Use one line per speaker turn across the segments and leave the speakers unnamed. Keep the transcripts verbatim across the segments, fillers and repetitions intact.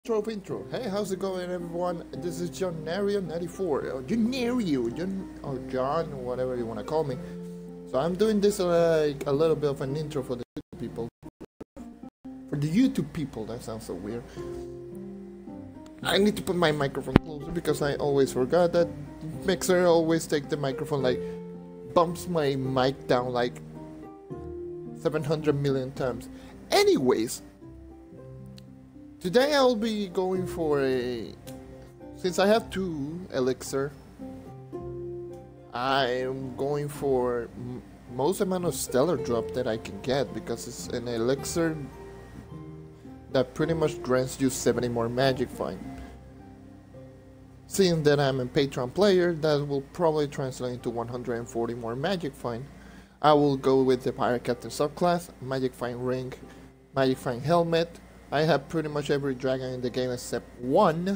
Intro intro. Hey, how's it going, everyone? This is John Nario ninety-four, or John Nario, John or John, whatever you want to call me. So I'm doing this like a little bit of an intro for the YouTube people. For the YouTube people, that sounds so weird. I need to put my microphone closer because I always forgot that Mixer always take the microphone like bumps my mic down like seven hundred million times. Anyways. Today I'll be going for a... Since I have two elixir, I'm going for m most amount of stellar drop that I can get because it's an elixir that pretty much grants you seventy more magic find. Seeing that I'm a Patreon player, that will probably translate into one hundred forty more magic find. I will go with the Pirate Captain subclass, Magic Find Ring, Magic Find Helmet. I have pretty much every dragon in the game except one.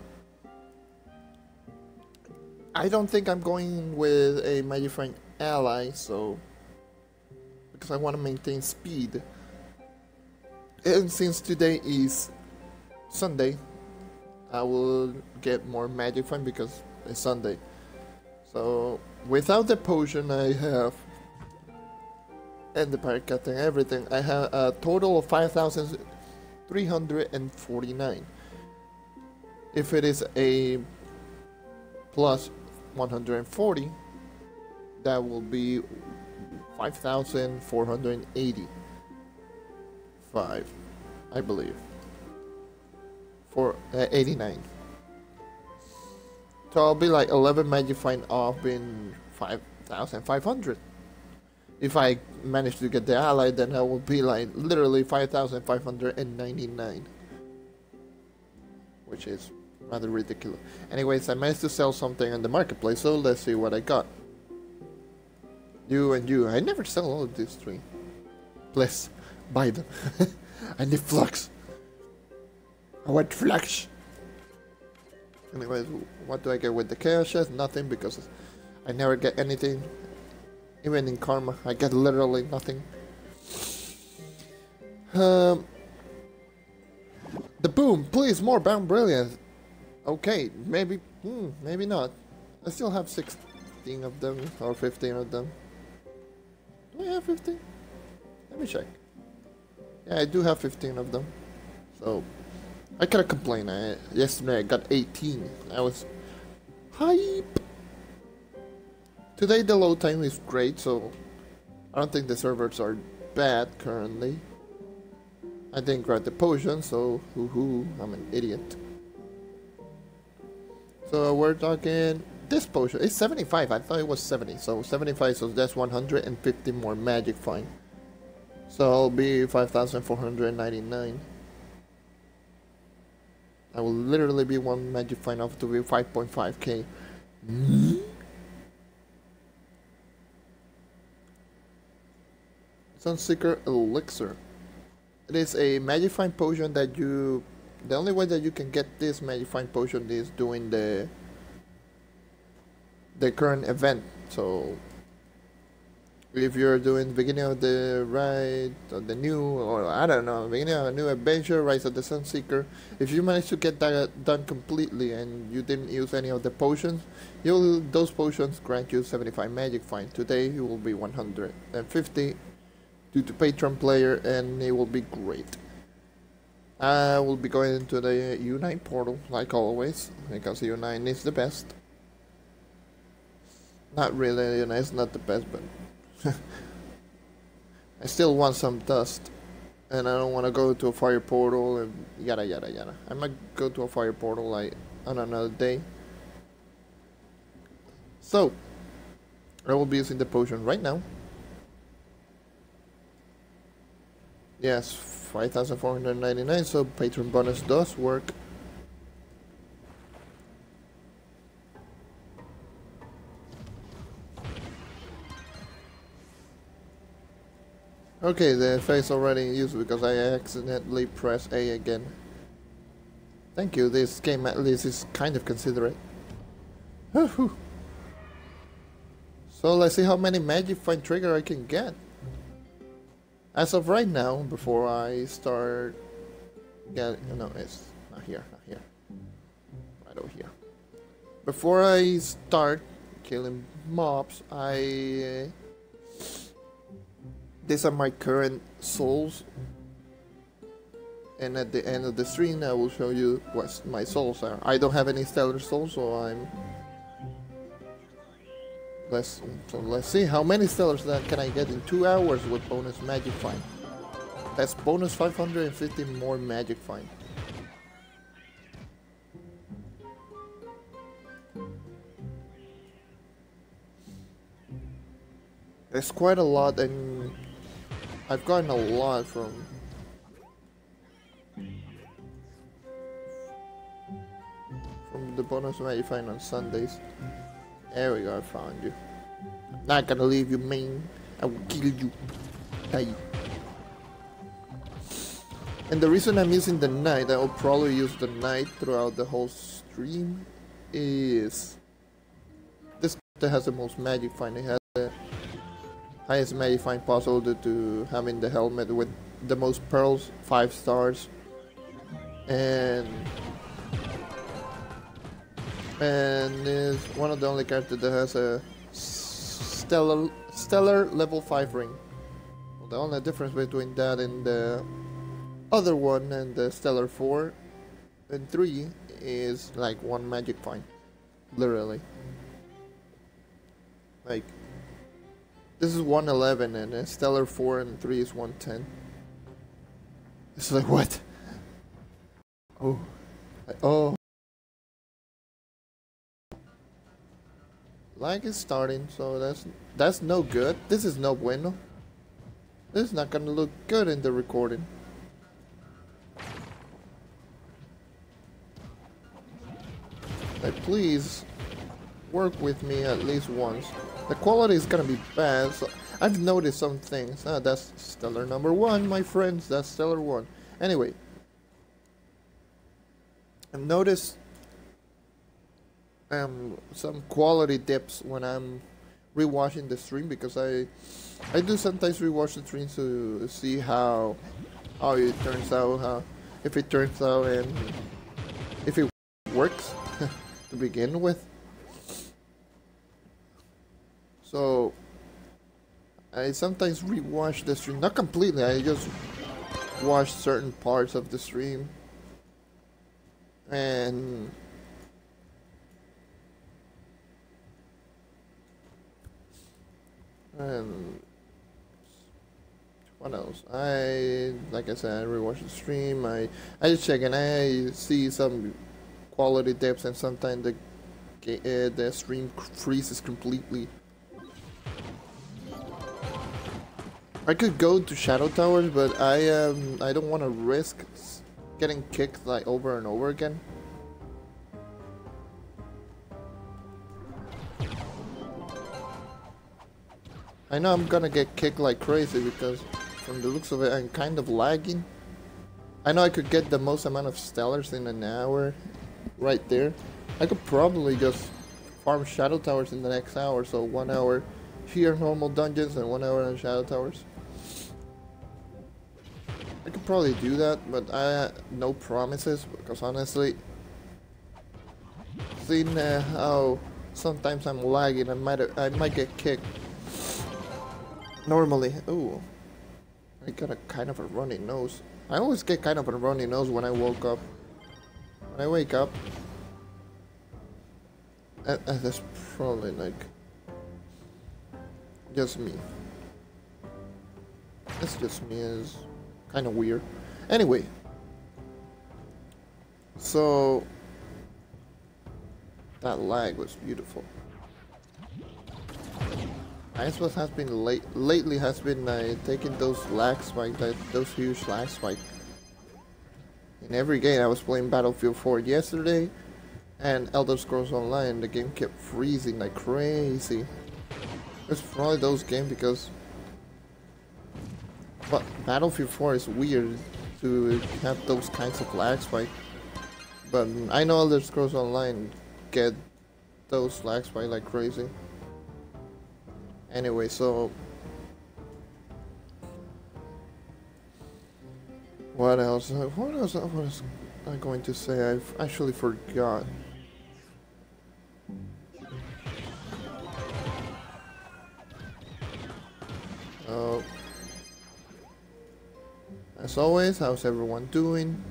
I don't think I'm going with a Magifying ally, so because I want to maintain speed. And since today is Sunday, I will get more magic find because it's Sunday. So without the potion I have and the pirate captain and everything, I have a total of five thousand three hundred forty-nine. If it is a plus one hundred forty, that will be five thousand four hundred eighty-five, I believe, for uh, eighty-nine. So I'll be like eleven magic find off in five thousand five hundred. If I manage to get the ally, then I will be like literally five thousand five hundred ninety-nine, which is rather ridiculous. Anyways, I managed to sell something in the marketplace, so let's see what I got. You and you. I never sell all of these three. Please, buy them. I need flux. I want flux. Anyways, what do I get with the chaos chest? Nothing, because I never get anything. Even in Karma, I get literally nothing. Um, the boom, please, more Bound Brilliance. Okay, maybe, hmm, maybe not. I still have sixteen of them, or fifteen of them. Do I have fifteen? Let me check. Yeah, I do have fifteen of them. So, I cannot complain. I, yesterday I got eighteen. I was hype. Today the load time is great, so I don't think the servers are bad currently. I didn't grab the potion, so hoo hoo, I'm an idiot. So we're talking this potion. It's seventy-five, I thought it was seventy, so seventy-five, so that's one hundred fifty more magic find. So I'll be five thousand four hundred ninety-nine. I will literally be one magic find off to be five point five K. Mm-hmm. Sunseeker Elixir. It is a magifying potion that you... The only way that you can get this magifying potion is doing the... the current event. So... if you're doing the beginning of the ride, or the new, or I don't know, beginning of a new adventure, Rise of the Sunseeker, if you manage to get that done completely and you didn't use any of the potions, you'll those potions grant you seventy-five magic find. Today it will be one hundred fifty. Due to Patreon player, and it will be great. I will be going into the U nine portal, like always, because U nine is the best. Not really, U nine is not the best, but I still want some dust, and I don't want to go to a fire portal, and yada yada yada. I might go to a fire portal like on another day. So, I will be using the potion right now. Yes, five thousand four hundred ninety-nine, so Patreon bonus does work. Okay, the effect's already in use because I accidentally pressed A again. Thank you, this game at least is kind of considerate. So let's see how many magic find trigger I can get. As of right now, before I start get, you know, it's not here, not here. Right over here. Before I start killing mobs, I... Uh, these are my current souls. And at the end of the stream, I will show you what my souls are. I don't have any stellar souls, so I'm... Let's, so let's see how many stellars that can I get in two hours with bonus magic find. That's bonus five hundred fifty more magic find. There's quite a lot, and I've gotten a lot from from the bonus magic find on Sundays. There we go, I found you. I'm not gonna leave you, man. I will kill you. Die. And the reason I'm using the knight, I will probably use the knight throughout the whole stream, is this that has the most magic find. It has the highest magic find possible due to having the helmet with the most pearls, five stars, and and is one of the only characters that has a stellar stellar level five ring. Well, the only difference between that and the other one and the stellar four and three is like one magic find, literally. Like this is one eleven and a stellar four and three is one ten. It's like what? Oh, oh. Lag is starting, so that's that's no good. This is no bueno. This is not gonna look good in the recording. Like, please work with me at least once. The quality is gonna be bad. So I've noticed some things. Ah, that's stellar number one, my friends. That's stellar one. Anyway, I've noticed um some quality dips when I'm rewatching the stream, because I I do sometimes rewatch the stream to see how how it turns out, how if it turns out and if it works to begin with. So I sometimes rewatch the stream, not completely. I just watch certain parts of the stream, and And what else? I like I said, I rewatch the stream. I I just check and I see some quality dips, and sometimes the uh, the stream freezes completely. I could go to Shadow Towers, but I um I don't want to risk getting kicked like over and over again. I know I'm gonna get kicked like crazy because from the looks of it I'm kind of lagging. I know I could get the most amount of stellars in an hour right there. I could probably just farm Shadow Towers in the next hour, so one hour here normal dungeons and one hour on Shadow Towers. I could probably do that, but I no promises, because honestly, seeing uh, how sometimes I'm lagging, I might I might get kicked. Normally, ooh, I got a kind of a runny nose. I always get kind of a runny nose when I woke up. When I wake up, uh, uh, that's probably like just me. That's just me. Is kind of weird. Anyway, so that lag was beautiful. Icewell has been late lately has been uh, taking those lag spikes, that those huge lag spikes. In every game, I was playing Battlefield four yesterday, and Elder Scrolls Online. The game kept freezing like crazy. It's probably those games because, but Battlefield four is weird to have those kinds of lag spikes. But I know Elder Scrolls Online get those lag spikes like crazy. Anyway, so what else? What else? What else? I'm going to say? I've actually forgot. Uh, as always, how's everyone doing?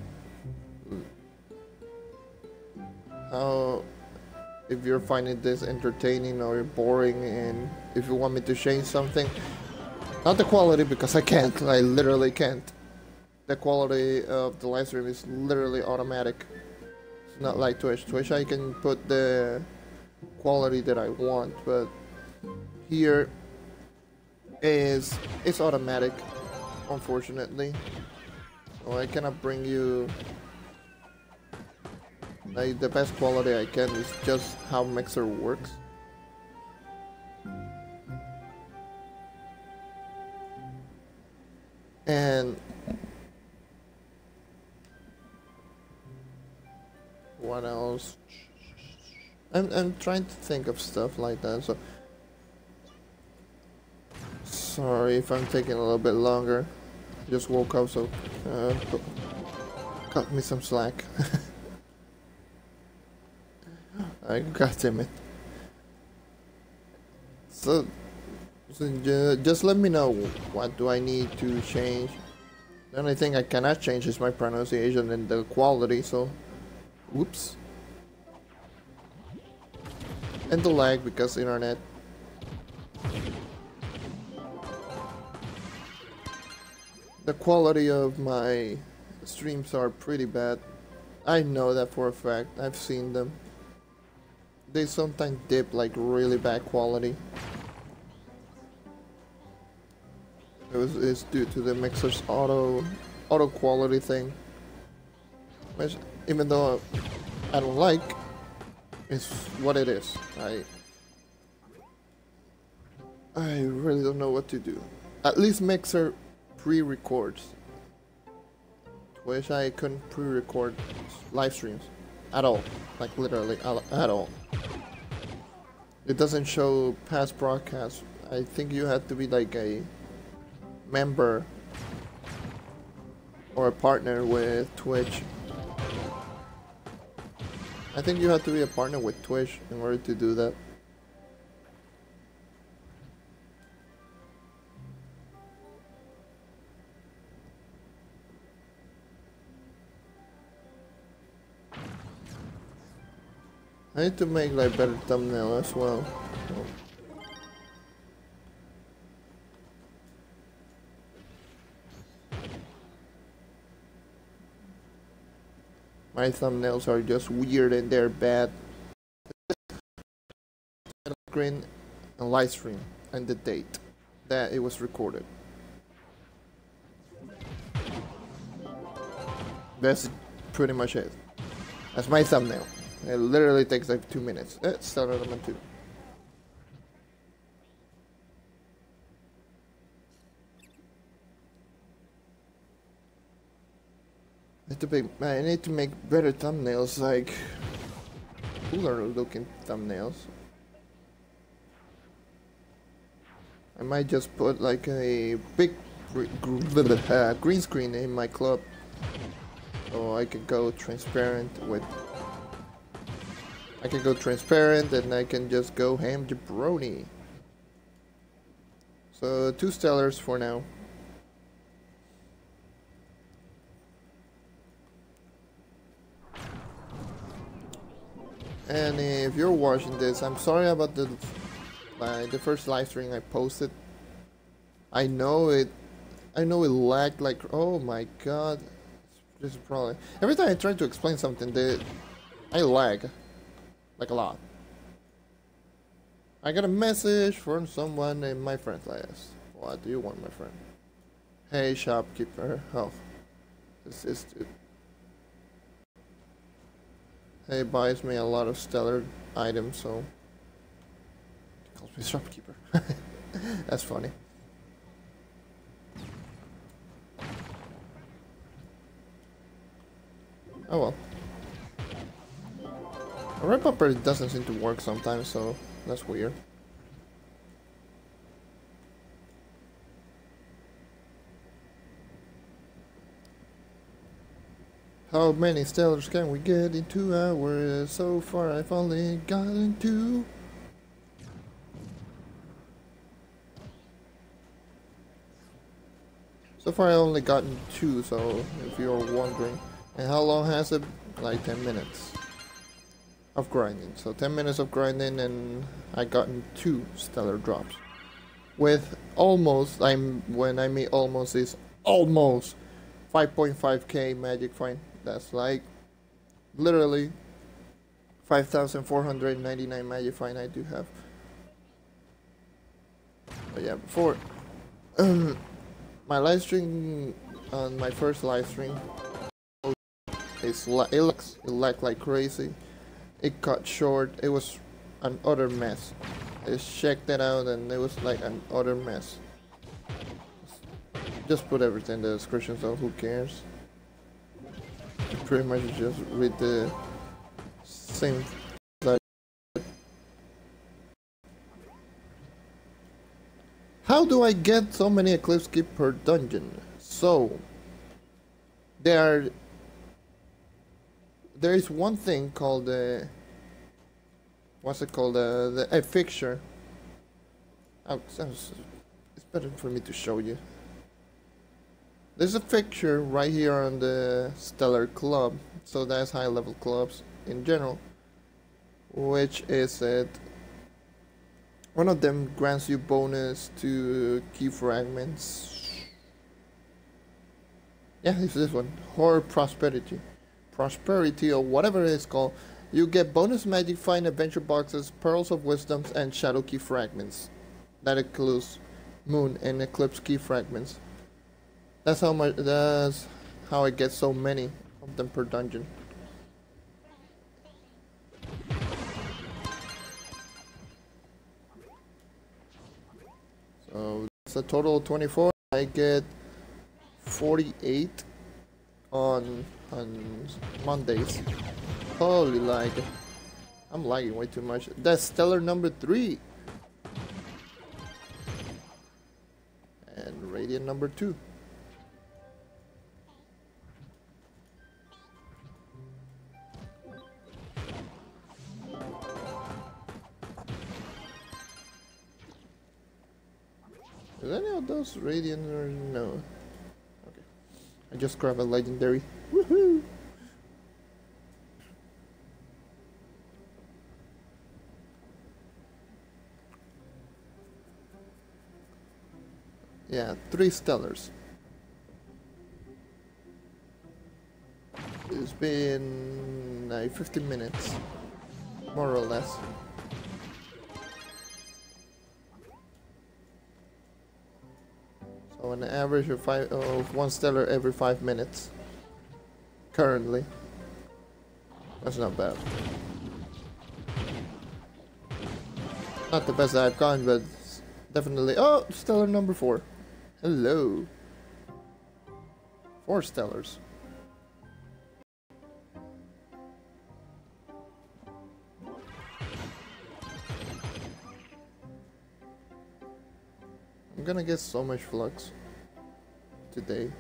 How, if you're finding this entertaining or boring, and if you want me to change something, not the quality because I can't, I literally can't. The quality of the live stream is literally automatic. It's not like Twitch. Twitch I can put the quality that I want, but here is it's automatic, unfortunately. So I cannot bring you like the best quality I can. Is just how Mixer works. And what else? I'm I'm trying to think of stuff like that. So sorry if I'm taking a little bit longer. I just woke up, so uh, cut me some slack. I God damn it. So, so ju just let me know what do I need to change. The only thing I cannot change is my pronunciation and the quality. So, whoops. And the lag because internet. The quality of my streams are pretty bad. I know that for a fact. I've seen them. They sometimes dip like really bad quality. It was it's due to the Mixer's auto auto quality thing. Which, even though I don't like, it's what it is. I I really don't know what to do. At least Mixer pre-records. Wish I couldn't pre-record live streams at all, like literally at all. It doesn't show past broadcasts. I think you have to be like a member or a partner with Twitch. I think you have to be a partner with Twitch in order to do that. I need to make like better thumbnail as well. My thumbnails are just weird and they're bad. Screen and live stream and the date that it was recorded. That's pretty much it. That's my thumbnail. It literally takes like two minutes. Let's start element two. I need to make, I need to make better thumbnails, like cooler looking thumbnails. I might just put like a big uh, green screen in my club, so I can go transparent with. I can go transparent and I can just go ham jabroni. So two stellars for now. And if you're watching this, I'm sorry about the uh, the first live stream I posted. I know it, I know it lagged like, oh my god, this is probably every time I try to explain something, they, I lag. Like a lot. I got a message from someone in my friend list. What do you want, my friend? Hey, shopkeeper. Oh, this is it. He buys me a lot of stellar items, so he calls me shopkeeper. That's funny. Oh well. A red bumper doesn't seem to work sometimes, so that's weird. How many stellars can we get in two hours? So far I've only gotten two. So far I only gotten two, so if you're wondering. And how long has it? Like ten minutes of grinding. So ten minutes of grinding and I gotten two stellar drops. With almost, I'm when I mean almost is almost five point five K magic find. That's like literally five thousand four hundred ninety-nine magic find I do have. But yeah, before um, my live stream on my first live stream, it's it looks it lagged like crazy. It cut short. It was an utter mess. I checked it out and it was like an utter mess. Just put everything in the description, so who cares? You pretty much just read the same. How do I get so many Eclipse Key per dungeon? So there are there is one thing called the what's it called uh, the a fixture. Oh, it's better for me to show you. There's a fixture right here on the Stellar Club, so that's high level clubs in general, which is it. One of them grants you bonus to key fragments. Yeah, it's this one. Or prosperity. Prosperity or whatever it is called. You get bonus magic find adventure boxes, pearls of wisdoms, and shadow key fragments. That includes moon and eclipse key fragments. That's how much that's how I get so many of them per dungeon. So it's a total of twenty-four. I get forty-eight on on Mondays. Holy lag. I'm lagging way too much. That's stellar number three. And radiant number two. Is any of those radiant or no? Okay. I just grabbed a legendary. Woohoo! Yeah, three stellars. It's been like fifteen minutes, more or less. So an average of five of one stellar every five minutes. Currently, that's not bad. Not the best I've gotten, but definitely. Oh, stellar number four. Hello. Four stellars. I'm gonna get so much flux today.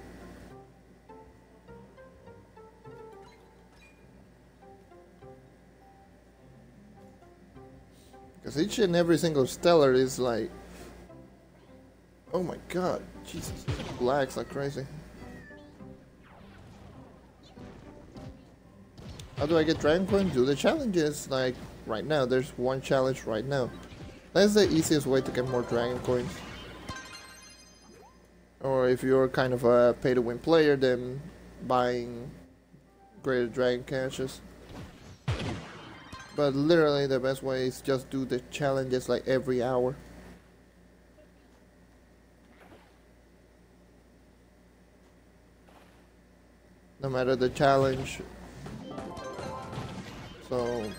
Because each and every single stellar is like, oh my god, Jesus, it lags like crazy. How do I get Dragon Coin? Do the challenges like right now. There's one challenge right now. That's the easiest way to get more Dragon Coins. Or if you're kind of a pay-to-win player, then buying Greater Dragon Caches. But literally the best way is just do the challenges like every hour. No matter the challenge. So,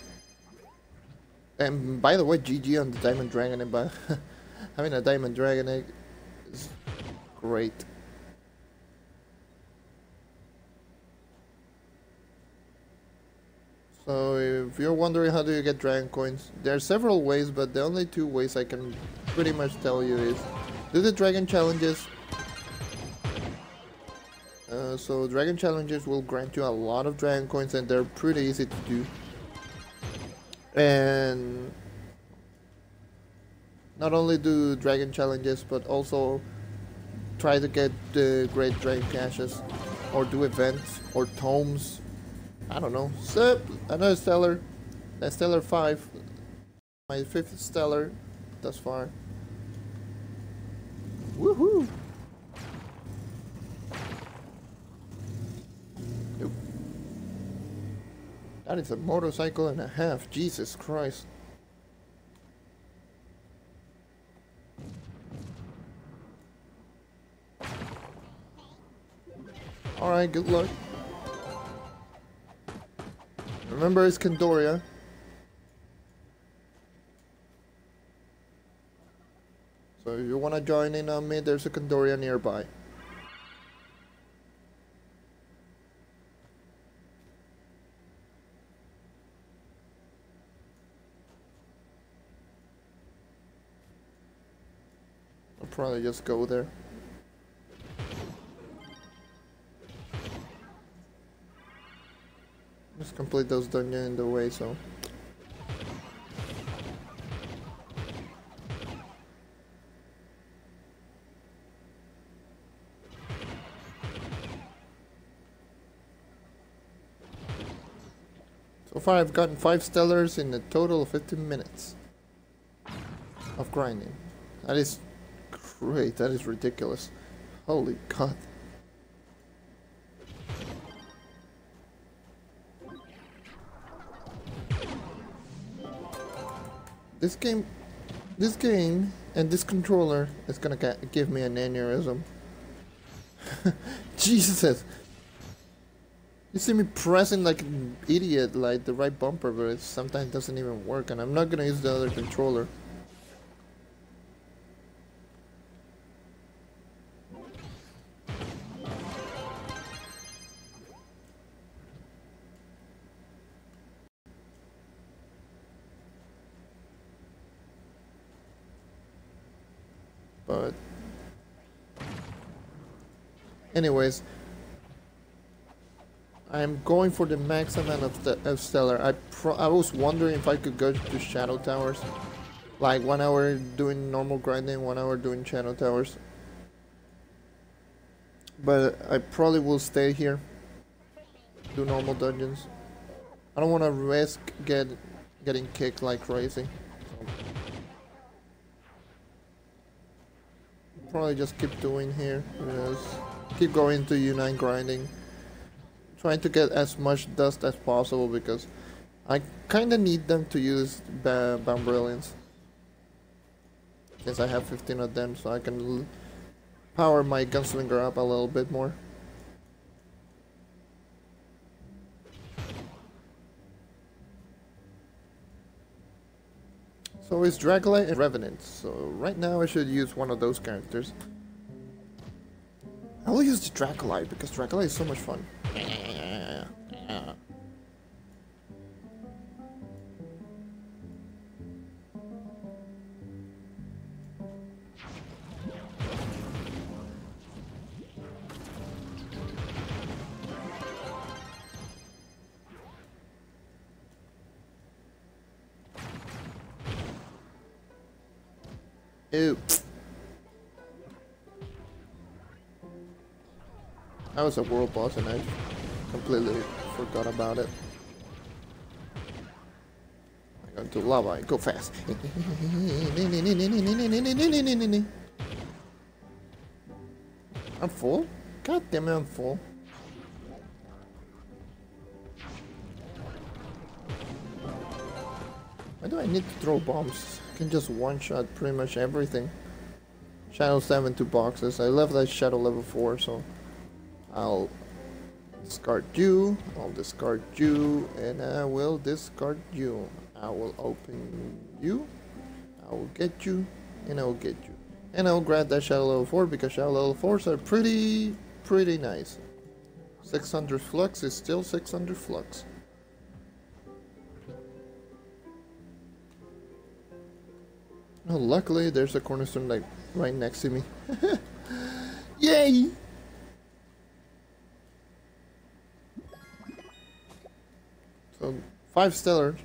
and by the way, G G on the Diamond Dragon egg. But having a Diamond Dragon egg is great. So if you're wondering how do you get Dragon Coins, there are several ways, but the only two ways I can pretty much tell you is do the Dragon challenges, uh, Uh, so Dragon Challenges will grant you a lot of Dragon Coins, and they're pretty easy to do. And not only do Dragon Challenges, but also try to get the Great Dragon Caches, or do events, or tomes. I don't know. So, another Stellar. That's Stellar five. My fifth Stellar thus far. Woohoo! Nope. That is a motorcycle and a half. Jesus Christ. Alright, good luck. Remember, it's Candoria. So if you want to join in on me, there's a Candoria nearby. I'll probably just go there. Just complete those dungeons in the way, so. So far I've gotten five stellars in a total of fifteen minutes of grinding. That is great, that is ridiculous. Holy god. This game, this game, and this controller is gonna give me an aneurysm. Jesus! You see me pressing like an idiot, like the right bumper, but it sometimes doesn't even work, and I'm not gonna use the other controller. But anyways, I'm going for the max amount of, the, of Stellar. I pro I was wondering if I could go to Shadow Towers, like one hour doing normal grinding, one hour doing Shadow Towers. But I probably will stay here, do normal dungeons. I don't want to risk get getting kicked like crazy. Probably just keep doing here, just keep going to Unite grinding, trying to get as much dust as possible because I kinda need them to use ba Bound Brilliance, since I have fifteen of them, so I can l power my Gunslinger up a little bit more. So it's Dracula and Revenant, so right now I should use one of those characters. I will use the Draculite because Draculite is so much fun. Ew. That was a world boss and I completely forgot about it. I go into lava, I go fast. I'm full? God damn it, I'm full. Why do I need to throw bombs? I can just one-shot pretty much everything. Shadow seven two boxes. I love that Shadow level four, so I'll discard you, I'll discard you, and I will discard you. I will open you, I will get you, and I will get you. And I will grab that Shadow level four because Shadow level fours are pretty, pretty nice. six hundred flux is still six hundred flux. Oh, luckily there's a cornerstone like right next to me. Yay! So five stellar.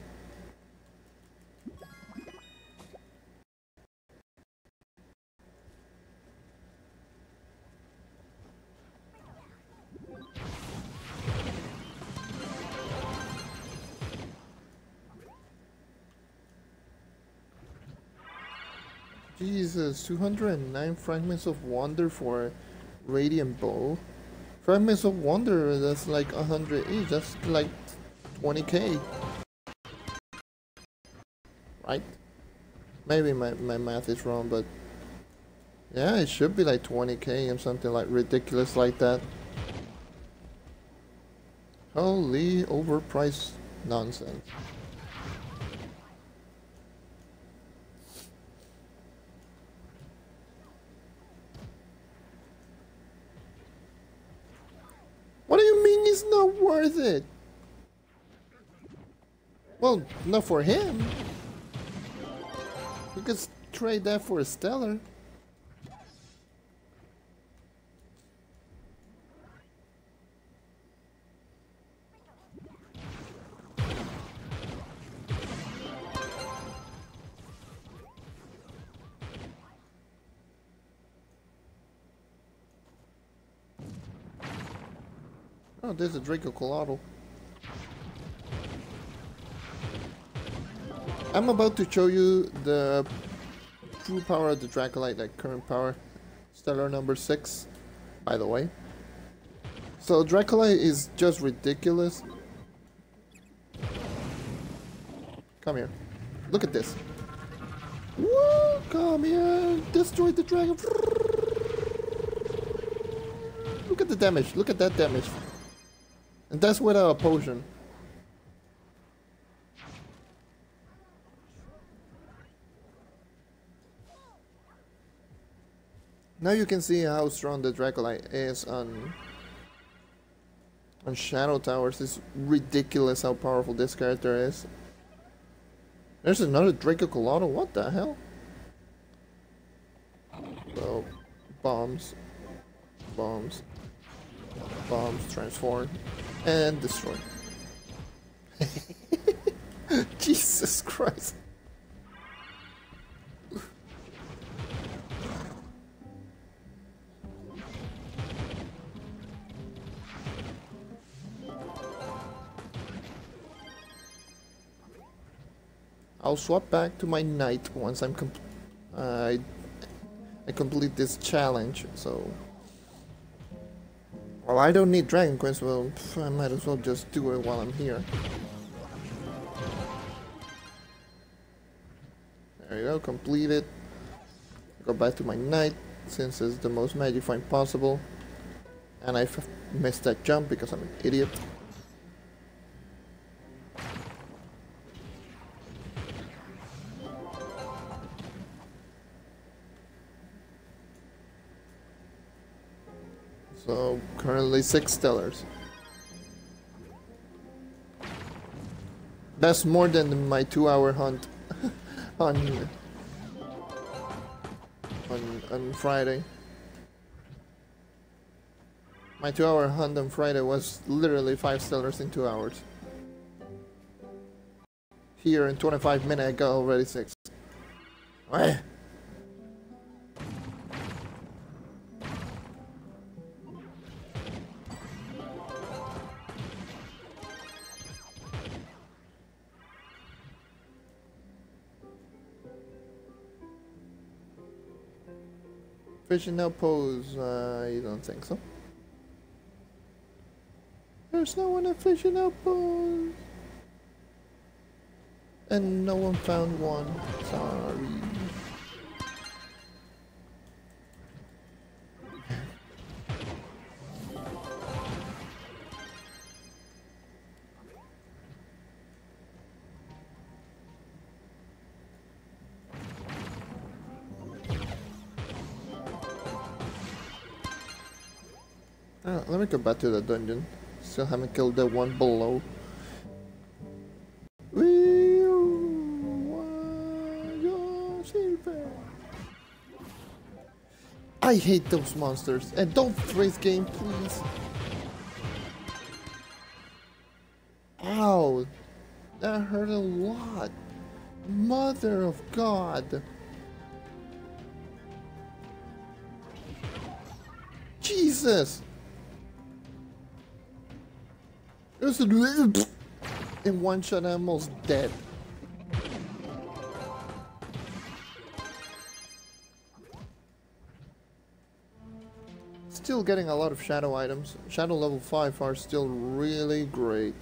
Jesus, two hundred nine fragments of wonder for radiant bow. Fragments of wonder, that's like one hundred each, that's like twenty K. Right? Maybe my, my math is wrong, but yeah, it should be like twenty K and something like ridiculous like that. Holy overpriced nonsense. What do you mean it's not worth it? Well, not for him. You could trade that for a stellar. Oh, there's a Draco Colado. I'm about to show you the true power of the Dracolite, like current power. Stellar number six, by the way. So Dracolite is just ridiculous. Come here. Look at this. Woo! Come here. Destroy the dragon. Look at the damage. Look at that damage. And that's without a potion. Now you can see how strong the Dracolite is on on Shadow Towers. It's ridiculous how powerful this character is. There's another Draco Colado. What the hell? So, bombs, bombs, bombs, transform, and destroy. Jesus Christ. I'll swap back to my knight once I'm comp uh, I, I complete this challenge, so... Well, I don't need Dragon Quest, well, pff, I might as well just do it while I'm here. There you go, complete it. Go back to my knight, since it's the most Magifine possible. And I f missed that jump because I'm an idiot. So, currently six stellars. That's more than my two hour hunt on, on, on Friday. My two hour hunt on Friday was literally five stellars in two hours. Here in twenty-five minutes I got already six. Wah. Fishing outpost, uh, I don't think so. There's no one at fishing outpost. And no one found one. Sorry. Uh, let me go back to the dungeon. Still haven't killed the one below. I hate those monsters. And don't freeze game, please. Ow. That hurt a lot. Mother of God. Jesus. It was in one shot, I'm almost dead. Still getting a lot of shadow items. Shadow level five are still really great.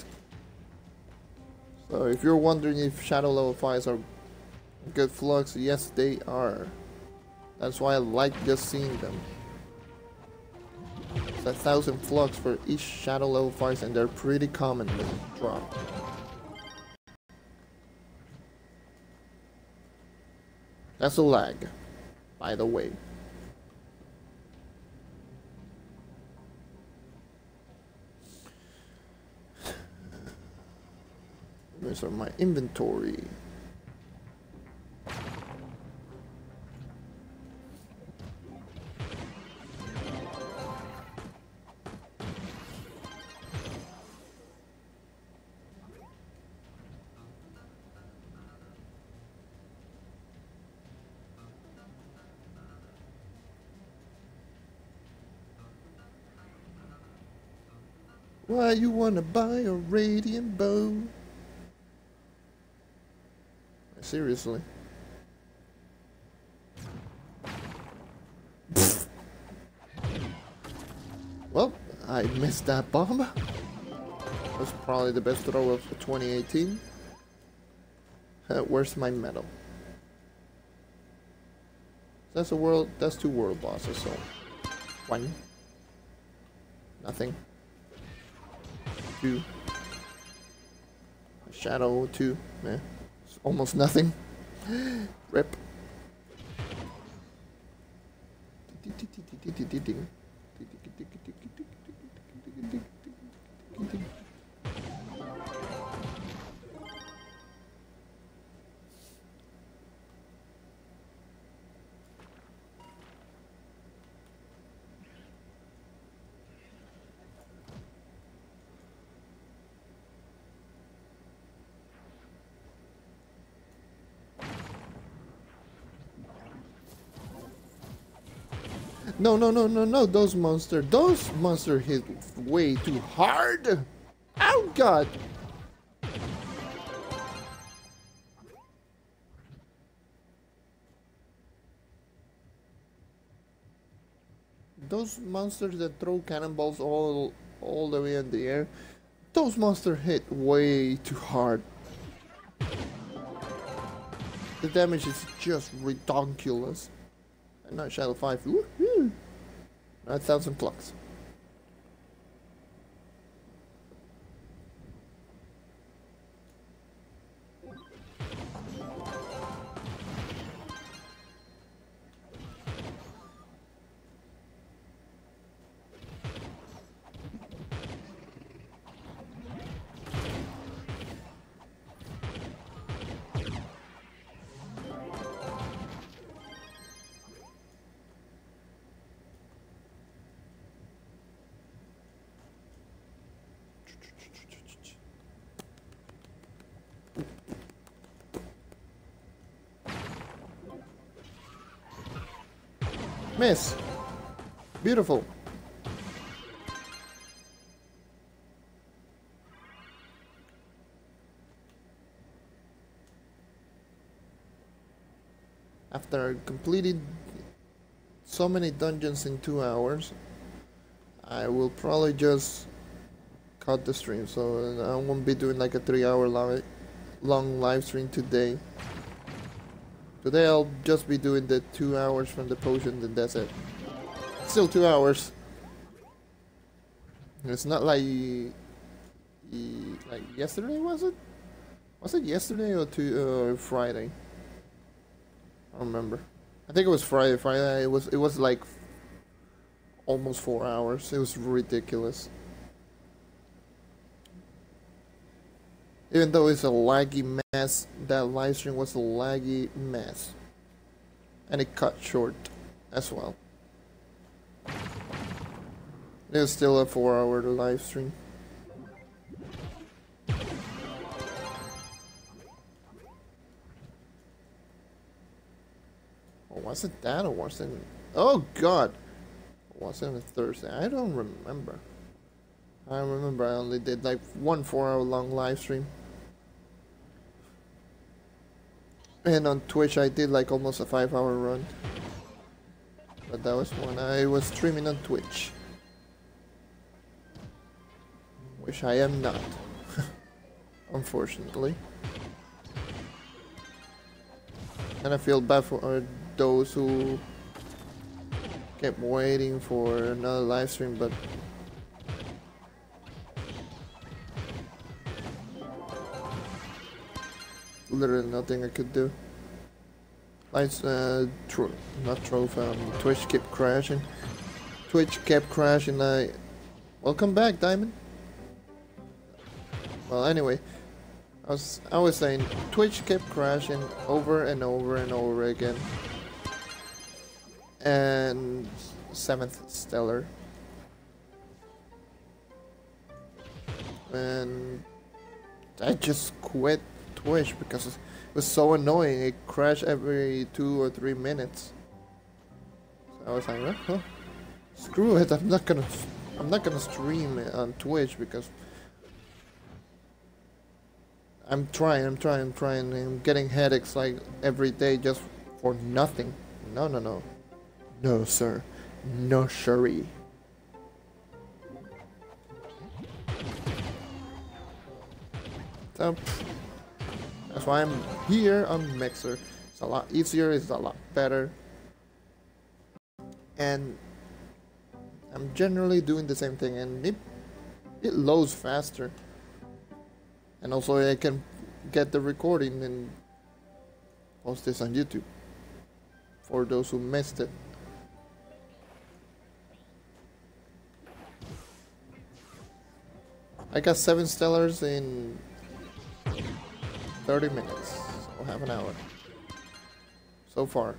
So if you're wondering if shadow level fives are good flux, yes they are. That's why I like just seeing them. It's a thousand flux for each shadow level fives, and they're pretty commonly dropped. That's a lag, by the way. These are my inventory. Why you wanna buy a radiant bow? Seriously. Well, I missed that bomb. That's probably the best throw of twenty eighteen. Uh, where's my medal? That's a world. That's two world bosses. So one, nothing. Two. A shadow. Two. Yeah. Almost nothing. Rip. No, no, no, no, no, those monsters. Those monsters hit way too hard. Oh, God. Those monsters that throw cannonballs all, all the way in the air, those monsters hit way too hard. The damage is just ridiculous. And not Shadow five. Woohoo! nine thousand plus. Miss. Beautiful. After completing so many dungeons in two hours, I will probably just cut the stream. So I won't be doing like a three hour long, long live stream today. Today I'll just be doing the two hours from the potion, and that's it. Still two hours. It's not like like yesterday, was it? Was it yesterday or to uh, Friday? I don't remember. I think it was Friday. Friday. It was. It was like almost four hours. It was ridiculous. Even though it's a laggy mess, that live stream was a laggy mess. And it cut short as well. It's still a four hour live stream. Or was it that, or was it... Oh god! Was it a Thursday? I don't remember. I remember I only did like one four hour long live stream. And on Twitch I did like almost a five hour run. But that was when I was streaming on Twitch. Which I am not. Unfortunately. And I feel bad for those who kept waiting for another live stream, but literally nothing I could do. Lights, uh, tro not trophy, um, Twitch kept crashing. Twitch kept crashing. I welcome back, Diamond. Well, anyway, I was I was saying Twitch kept crashing over and over and over again. And seventh stellar. And I just quit Twitch because it was so annoying. It crashed every two or three minutes. So I was like, oh, screw it. I'm not gonna, I'm not gonna stream on Twitch because I'm trying, I'm trying, I'm trying. I'm getting headaches like every day just for nothing. No, no, no, no, sir, no, siree. So, that's why I'm here on Mixer. It's a lot easier, it's a lot better. And I'm generally doing the same thing, and it, it loads faster. And also I can get the recording and post this on YouTube for those who missed it. I got seven stellars in thirty minutes, so half an hour so far.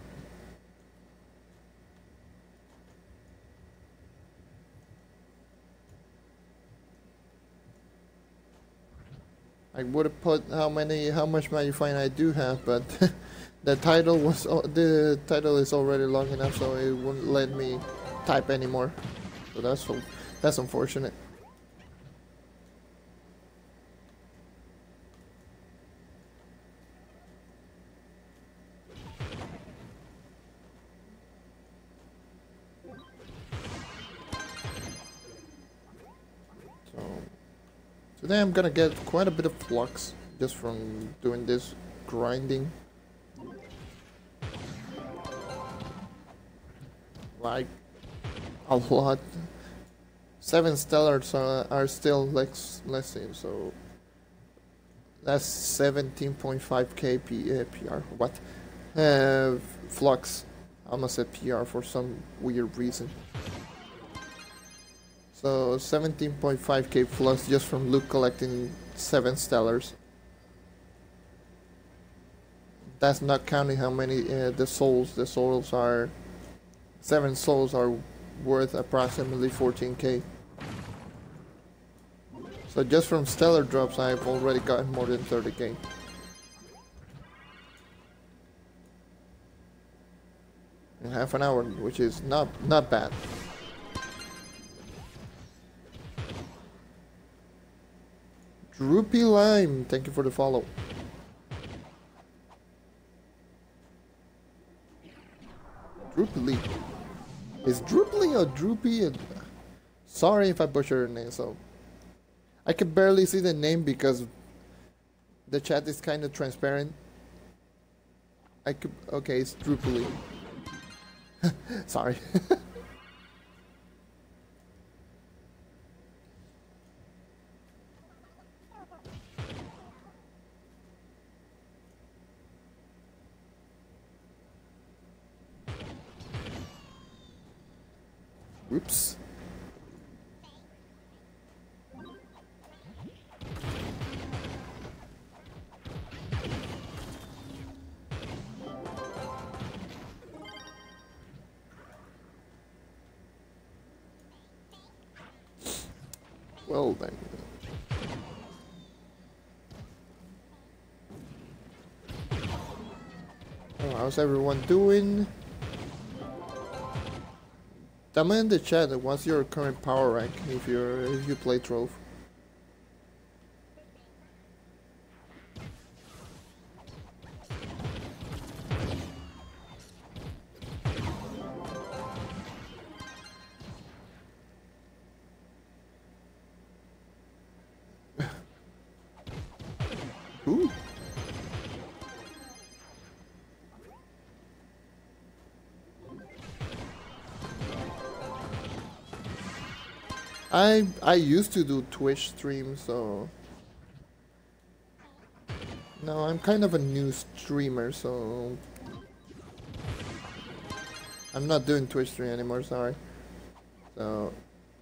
I would have put how many, how much Magifine I do have, but the title was the title is already long enough, so it wouldn't let me type anymore. So that's that's unfortunate. Today I'm gonna get quite a bit of flux just from doing this grinding. Like a lot. Seven stellars are, are still less less in, so that's seventeen point five K P, uh, P R. What? Uh, flux. I almost said P R for some weird reason. So seventeen point five K plus just from loot collecting seven stellars. That's not counting how many uh, the souls. The souls are seven souls are worth approximately fourteen K. So just from stellar drops, I've already gotten more than thirty K. In half an hour, which is not not bad. Droopy Lime, thank you for the follow. Droopy. Is Droopy or Droopy? Sorry if I butchered her name, so I can barely see the name because the chat is kind of transparent. I could, okay, it's Droopy. Sorry. Oops. Well then. Oh, how's everyone doing? Tell me in the chat what's your current power rank if you're if you play Trove. Ooh. I I used to do Twitch streams, so no, I'm kind of a new streamer, so I'm not doing Twitch stream anymore. Sorry. So,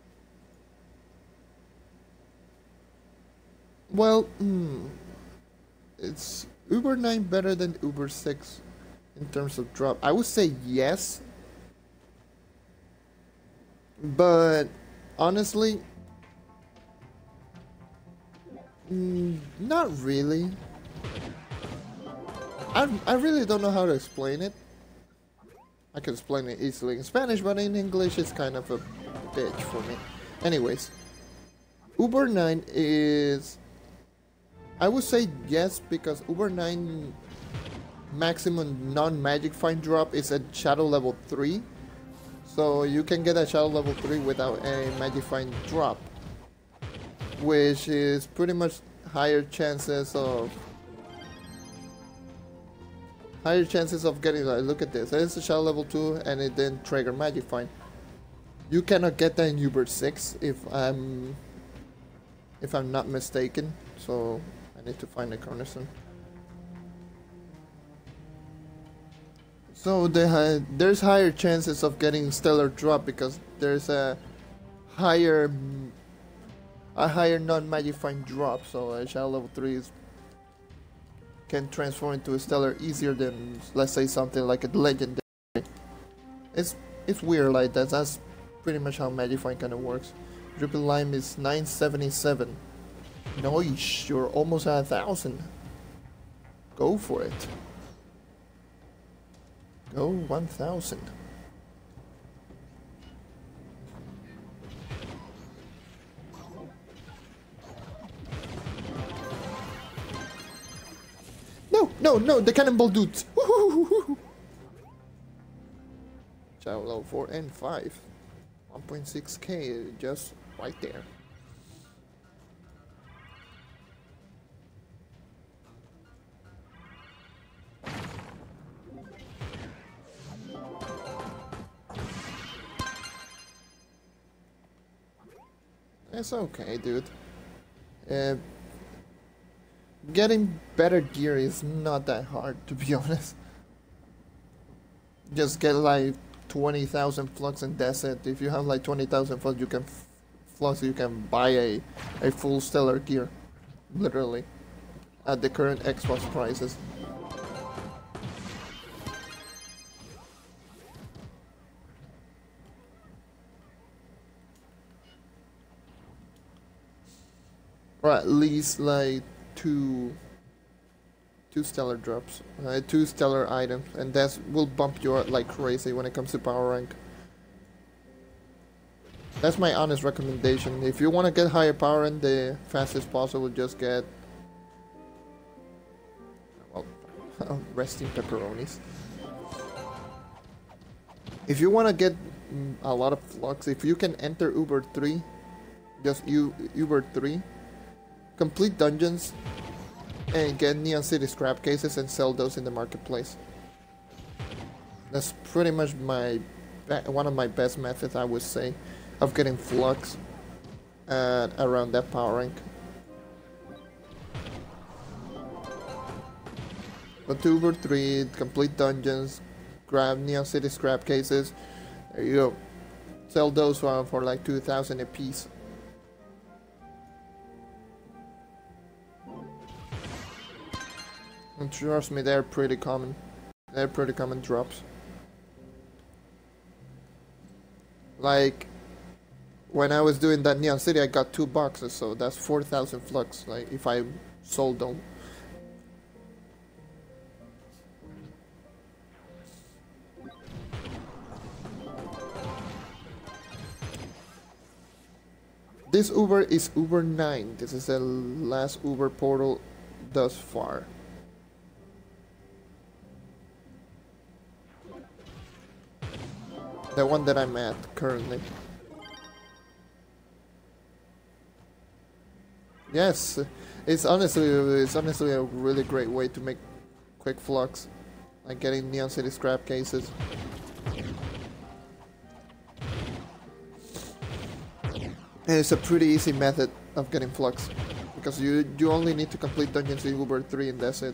well, hmm, it's Uber nine better than Uber six in terms of drop. I would say yes, but honestly, mm, not really. I, I really don't know how to explain it. I can explain it easily in Spanish, but in English it's kind of a bitch for me. Anyways, Uber nine is... I would say yes, because Uber nine maximum non-magic find drop is at Shadow level three. So you can get a Shadow level three without a magic find drop, which is pretty much higher chances of higher chances of getting, like, look at this, it's a Shadow level two and it then trigger magic find. You cannot get that in Uber six if I'm if I'm not mistaken, so I need to find a cornerstone. So the, there's higher chances of getting stellar drop because there's a higher a higher non-magic find drop, so a Shadow level three is, can transform into a stellar easier than, let's say, something like a legendary. It's it's weird like that. That's pretty much how magic find kind of works. Dripping Lime is nine seventy-seven. Nice, you're almost at a thousand. Go for it. Go one thousand. No, no, no, the cannonball dudes. Shadow level four and five. one point six K just right there. It's okay, dude. Uh, getting better gear is not that hard, to be honest. Just get like twenty thousand flux and that's it. If you have like twenty thousand flux, you can flux, you can buy a, a full stellar gear. Literally. At the current Xbox prices. Or at least like two two stellar drops, uh, two stellar items, and that will bump you up like crazy when it comes to power rank. That's my honest recommendation. If you want to get higher power rank the fastest possible, just get, well, resting pepperonis. If you want to get mm, a lot of flux, if you can enter Uber three, just U Uber three. Complete dungeons and get Neon City scrap cases and sell those in the marketplace. That's pretty much my one of my best methods, I would say, of getting flux at around that power rank. But to Uber three, complete dungeons, grab Neon City scrap cases. There you go. Sell those for, for like two thousand a piece. And trust me, they're pretty common. They're pretty common drops. Like, when I was doing that Neon City, I got two boxes, so that's four thousand flux, like, if I sold them. this Uber is Uber nine. This is the last Uber portal thus far. The one that I'm at currently. Yes, it's honestly it's honestly a really great way to make quick flux, like getting Neon City scrap cases. And it's a pretty easy method of getting flux, because you you only need to complete dungeons in Uber three and that's it.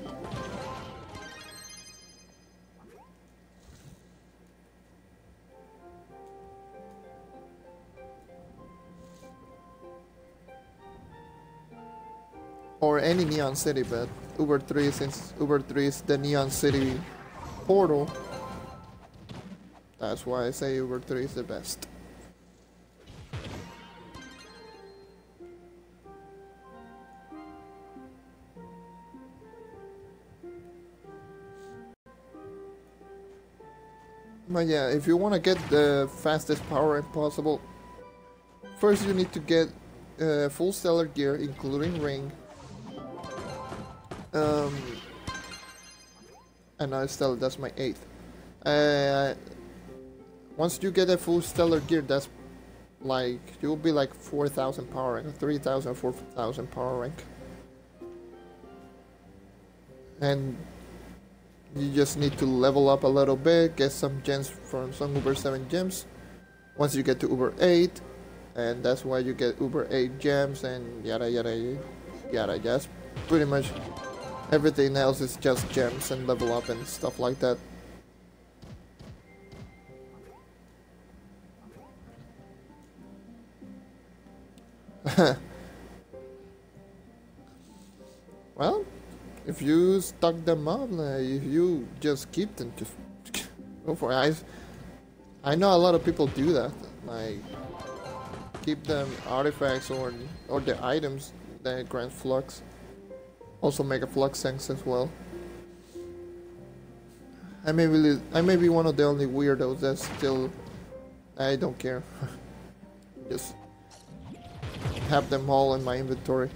Or any Neon City, but Uber three, since Uber three is the Neon City portal, that's why I say Uber three is the best. But yeah, if you want to get the fastest power up possible, first you need to get uh, full stellar gear, including ring. Um, and now stellar, that's my eighth. Uh, once you get a full stellar gear, that's like, you'll be like four thousand power rank, three thousand, four thousand power rank. And you just need to level up a little bit, get some gems from some Uber seven gems. Once you get to Uber eight, and that's why you get Uber eight gems and yada yada yada. Just pretty much everything else is just gems and level up and stuff like that. Well, if you stock them up, like, if you just keep them, just go for it. I, I know a lot of people do that, like keep them artifacts or or the items that grant flux. Also make a flux sense as well. I may be I may be one of the only weirdos that still, I don't care. Just have them all in my inventory.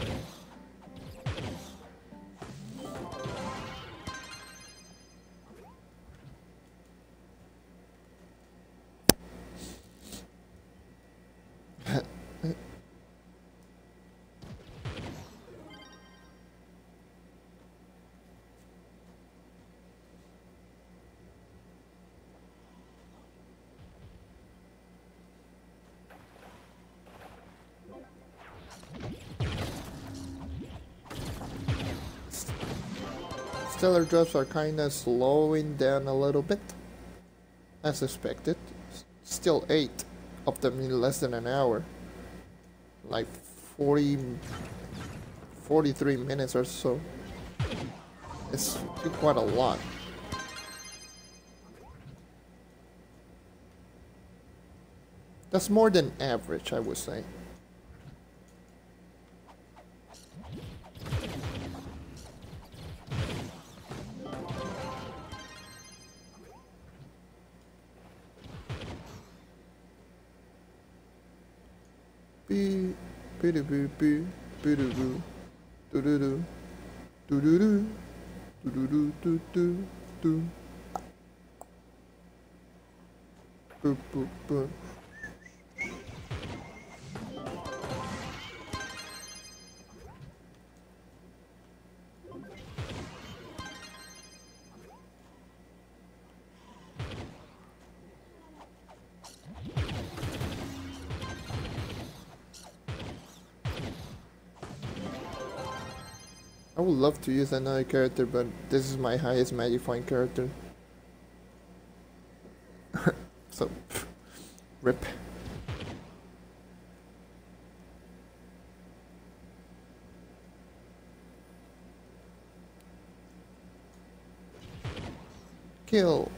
Stellar drops are kinda slowing down a little bit, as expected. Still eight of them in less than an hour. Like forty, forty-three minutes or so. It's quite a lot. That's more than average, I would say. Bee, bee doo boo boo, boo doo boo, doo doo doo, doo doo doo, doo doo doo doo doo doo. Boop boop boop. I would love to use another character, but this is my highest Magifying character. So, rip. Kill.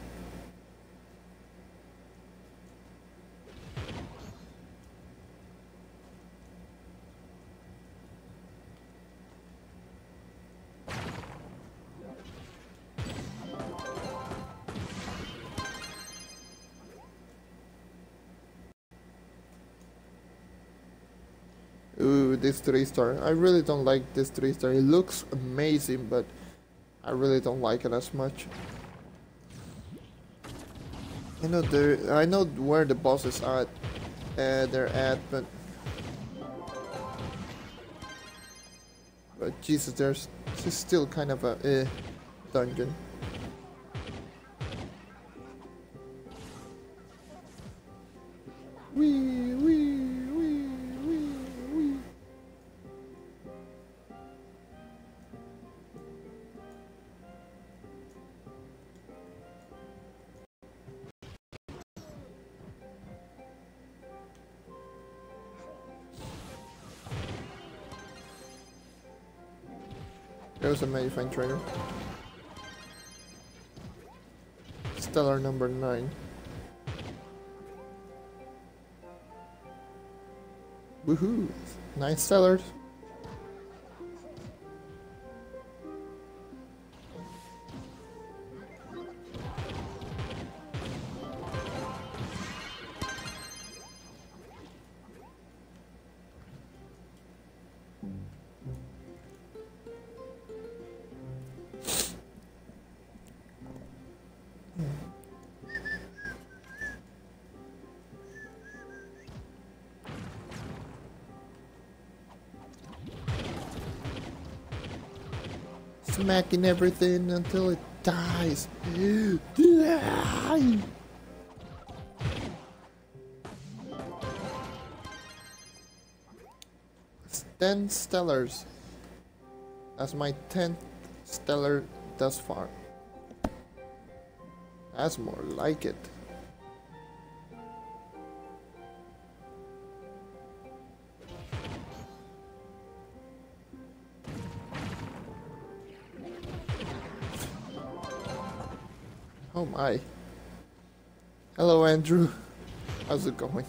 to this three star. I really don't like this three star. It looks amazing, but I really don't like it as much. I know there. I know where the bosses are. Uh, they're at, but but Jesus, there's it's still kind of a uh, dungeon. Wee wee wee wee wee. There's a Medifine trainer. Stellar number nine. Woohoo! Nine stellars. Smacking everything until it dies. Die! Ten stellars. That's my tenth stellar thus far. That's more like it. Oh my. Hello, Andrew. How's it going?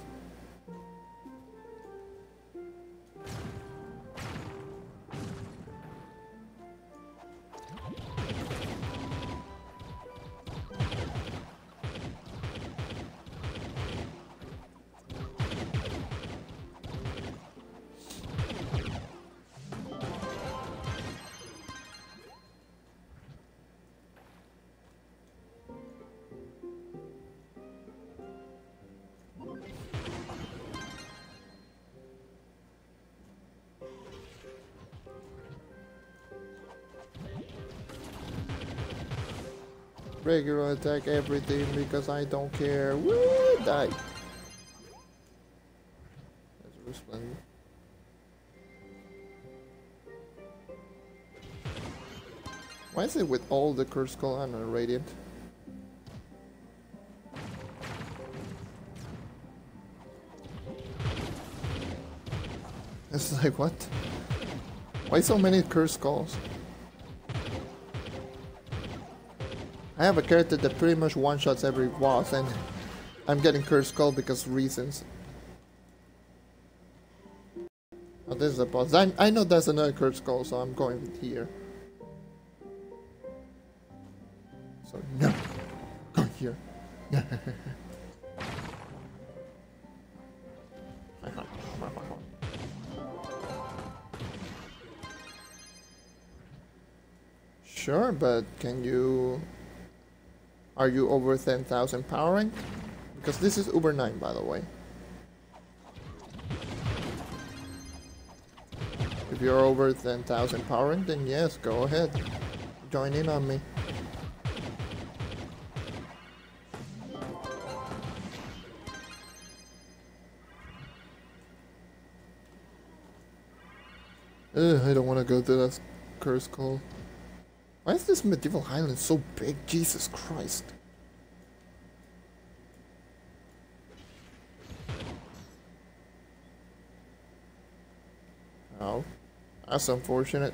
Regular attack everything because I don't care. Woo! Die. That's resplendent. Why is it with all the Curse Skull and a Radiant? It's like, what? Why so many Curse Skulls? I have a character that pretty much one-shots every boss, and I'm getting Curse Skull because reasons. Oh, this is a boss. I, I know that's another Curse Skull, so I'm going with here. So, no. Go here. Sure, but can you... Are you over ten thousand power rank? Because this is Uber nine, by the way. If you're over ten thousand power rank, then yes, go ahead. Join in on me. Ugh, I don't want to go to that Curse Call. Why is this medieval highland so big? Jesus Christ. Oh, that's unfortunate.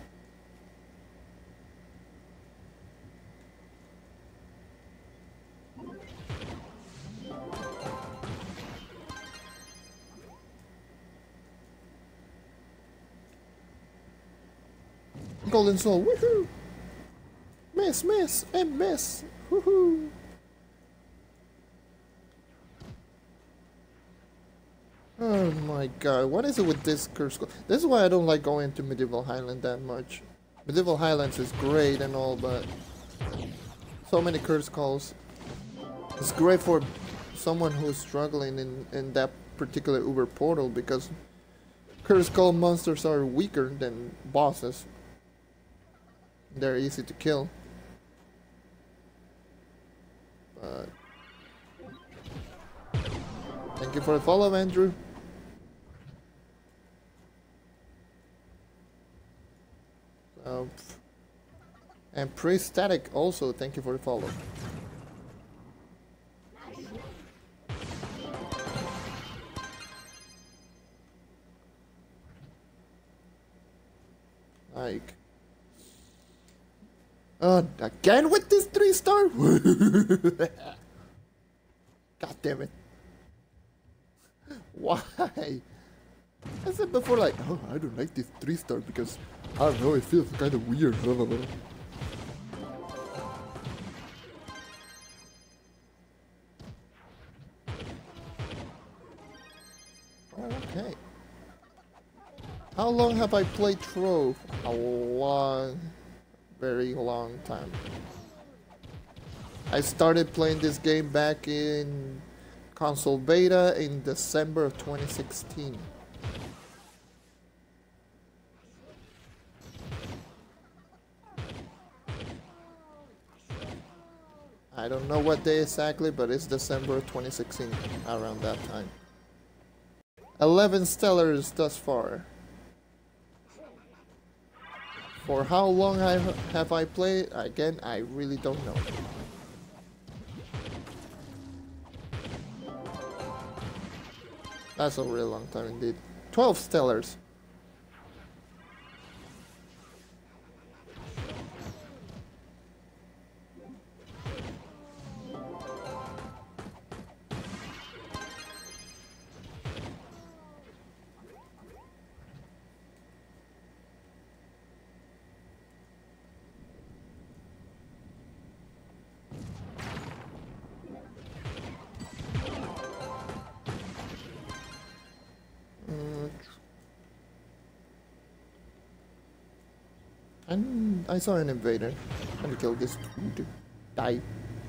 Golden Soul, woohoo! Miss, miss, and miss, woohoo! Oh my god, what is it with this curse call? This is why I don't like going to Medieval Highland that much. Medieval Highlands is great and all, but so many curse calls. It's great for someone who's struggling in, in that particular Uber portal because curse call monsters are weaker than bosses. They're easy to kill. But thank you for the follow, Andrew. Um, and Pre-Static also, thank you for the follow. Like, uh, again with this three star? God damn it. Why? I said before, like, oh, I don't like this three star because, I don't know, it feels kind of weird. Okay. How long have I played Trove? A long, very long time. I started playing this game back in console beta in December of twenty sixteen. I don't know what day exactly, but it's December of twenty sixteen, around that time. eleven stellars thus far. For how long I have I played? Again, I really don't know. That's a really long time indeed. twelve stellars. And I saw an invader. Let me kill this dude. Die.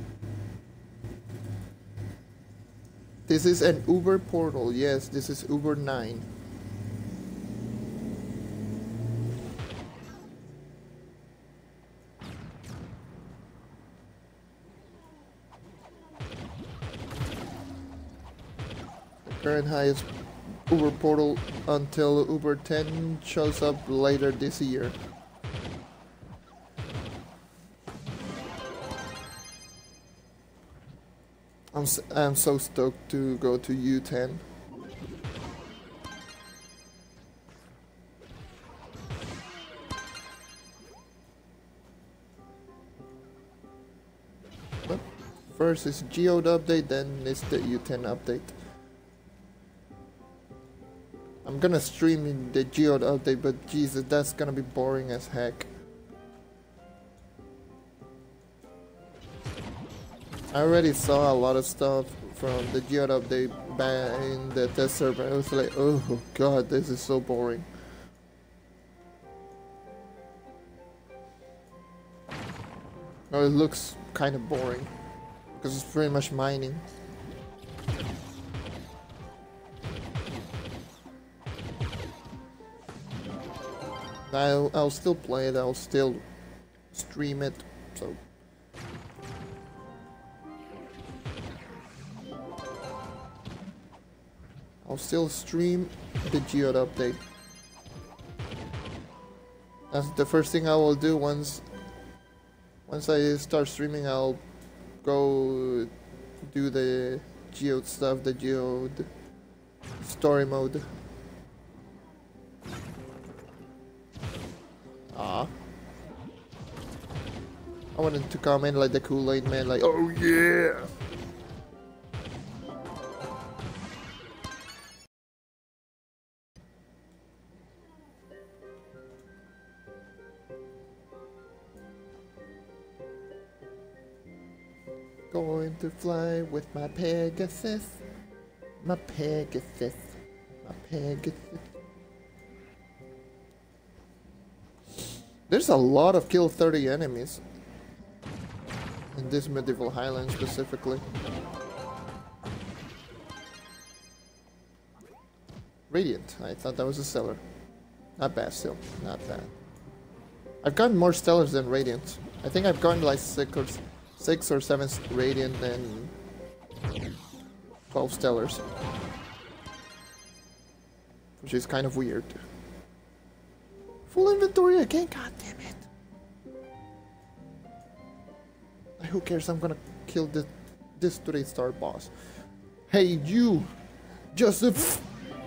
This is an Uber portal. Yes, this is Uber nine. The current highest Uber portal until Uber ten shows up later this year. I'm, s I'm so stoked to go to U ten. But first is Geode update, then it's the U ten update. I'm gonna stream in the Geode update, but Jesus, that's gonna be boring as heck. I already saw a lot of stuff from the Geode update back in the test server. I was like, oh god, this is so boring. Oh, it looks kind of boring because it's pretty much mining. I'll, I'll still play it, I'll still stream it, so... I'll still stream the Geode update. That's the first thing I will do once once I start streaming. I'll go do the Geode stuff, the Geode story mode. Ah. I wanted to comment like the Kool-Aid man, like, oh yeah! Going to fly with my Pegasus, my Pegasus. Peg. There's a lot of kill thirty enemies in this medieval highland specifically. Radiant. I thought that was a stellar. Not bad still. Not bad. I've gotten more stellars than radiant. I think I've gotten like six or six or seven radiant and twelve stellars, which is kind of weird. Full inventory again. God damn it! Who cares? I'm gonna kill the this three star boss. Hey you, Joseph.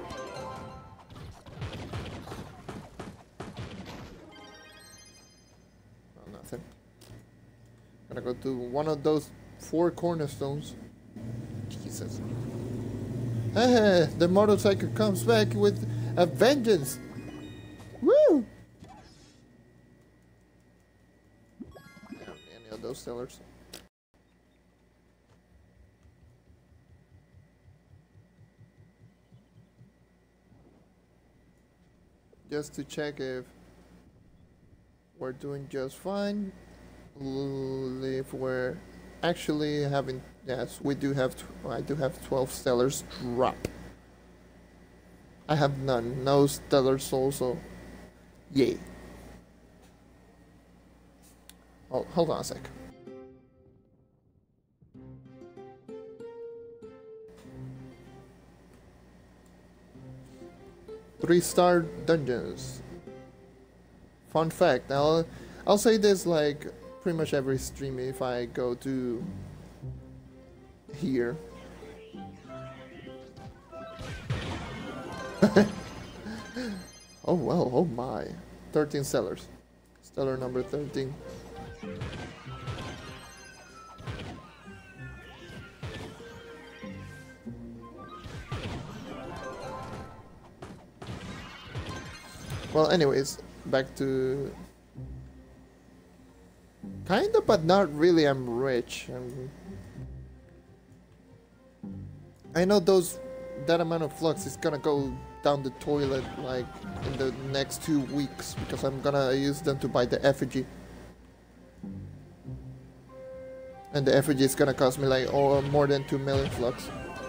Gonna go to one of those four cornerstones. Jesus. Eh, the motorcycle comes back with a vengeance. Woo! Any of those sellers. Just to check if we're doing just fine. If we're actually having, yes, we do have, I do have twelve stellars drop. I have none, no stellar soul, so yay. Oh, hold on a sec. Three star dungeons. Fun fact, I'll, I'll say this like pretty much every stream if I go to here. Oh well, oh my. thirteen sellers. Stellar number thirteen. Well, anyways, back to... Kinda, but not really. I'm rich. I'm... I know those that amount of flux is gonna go down the toilet like in the next two weeks because I'm gonna use them to buy the effigy, and the effigy is gonna cost me like oh more than two million flux.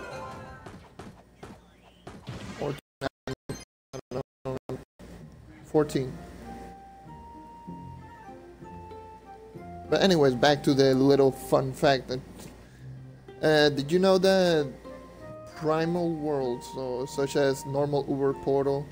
Or I don't know, fourteen. But anyways, back to the little fun fact. That, uh, did you know that primal worlds, so such as normal Uber Portal,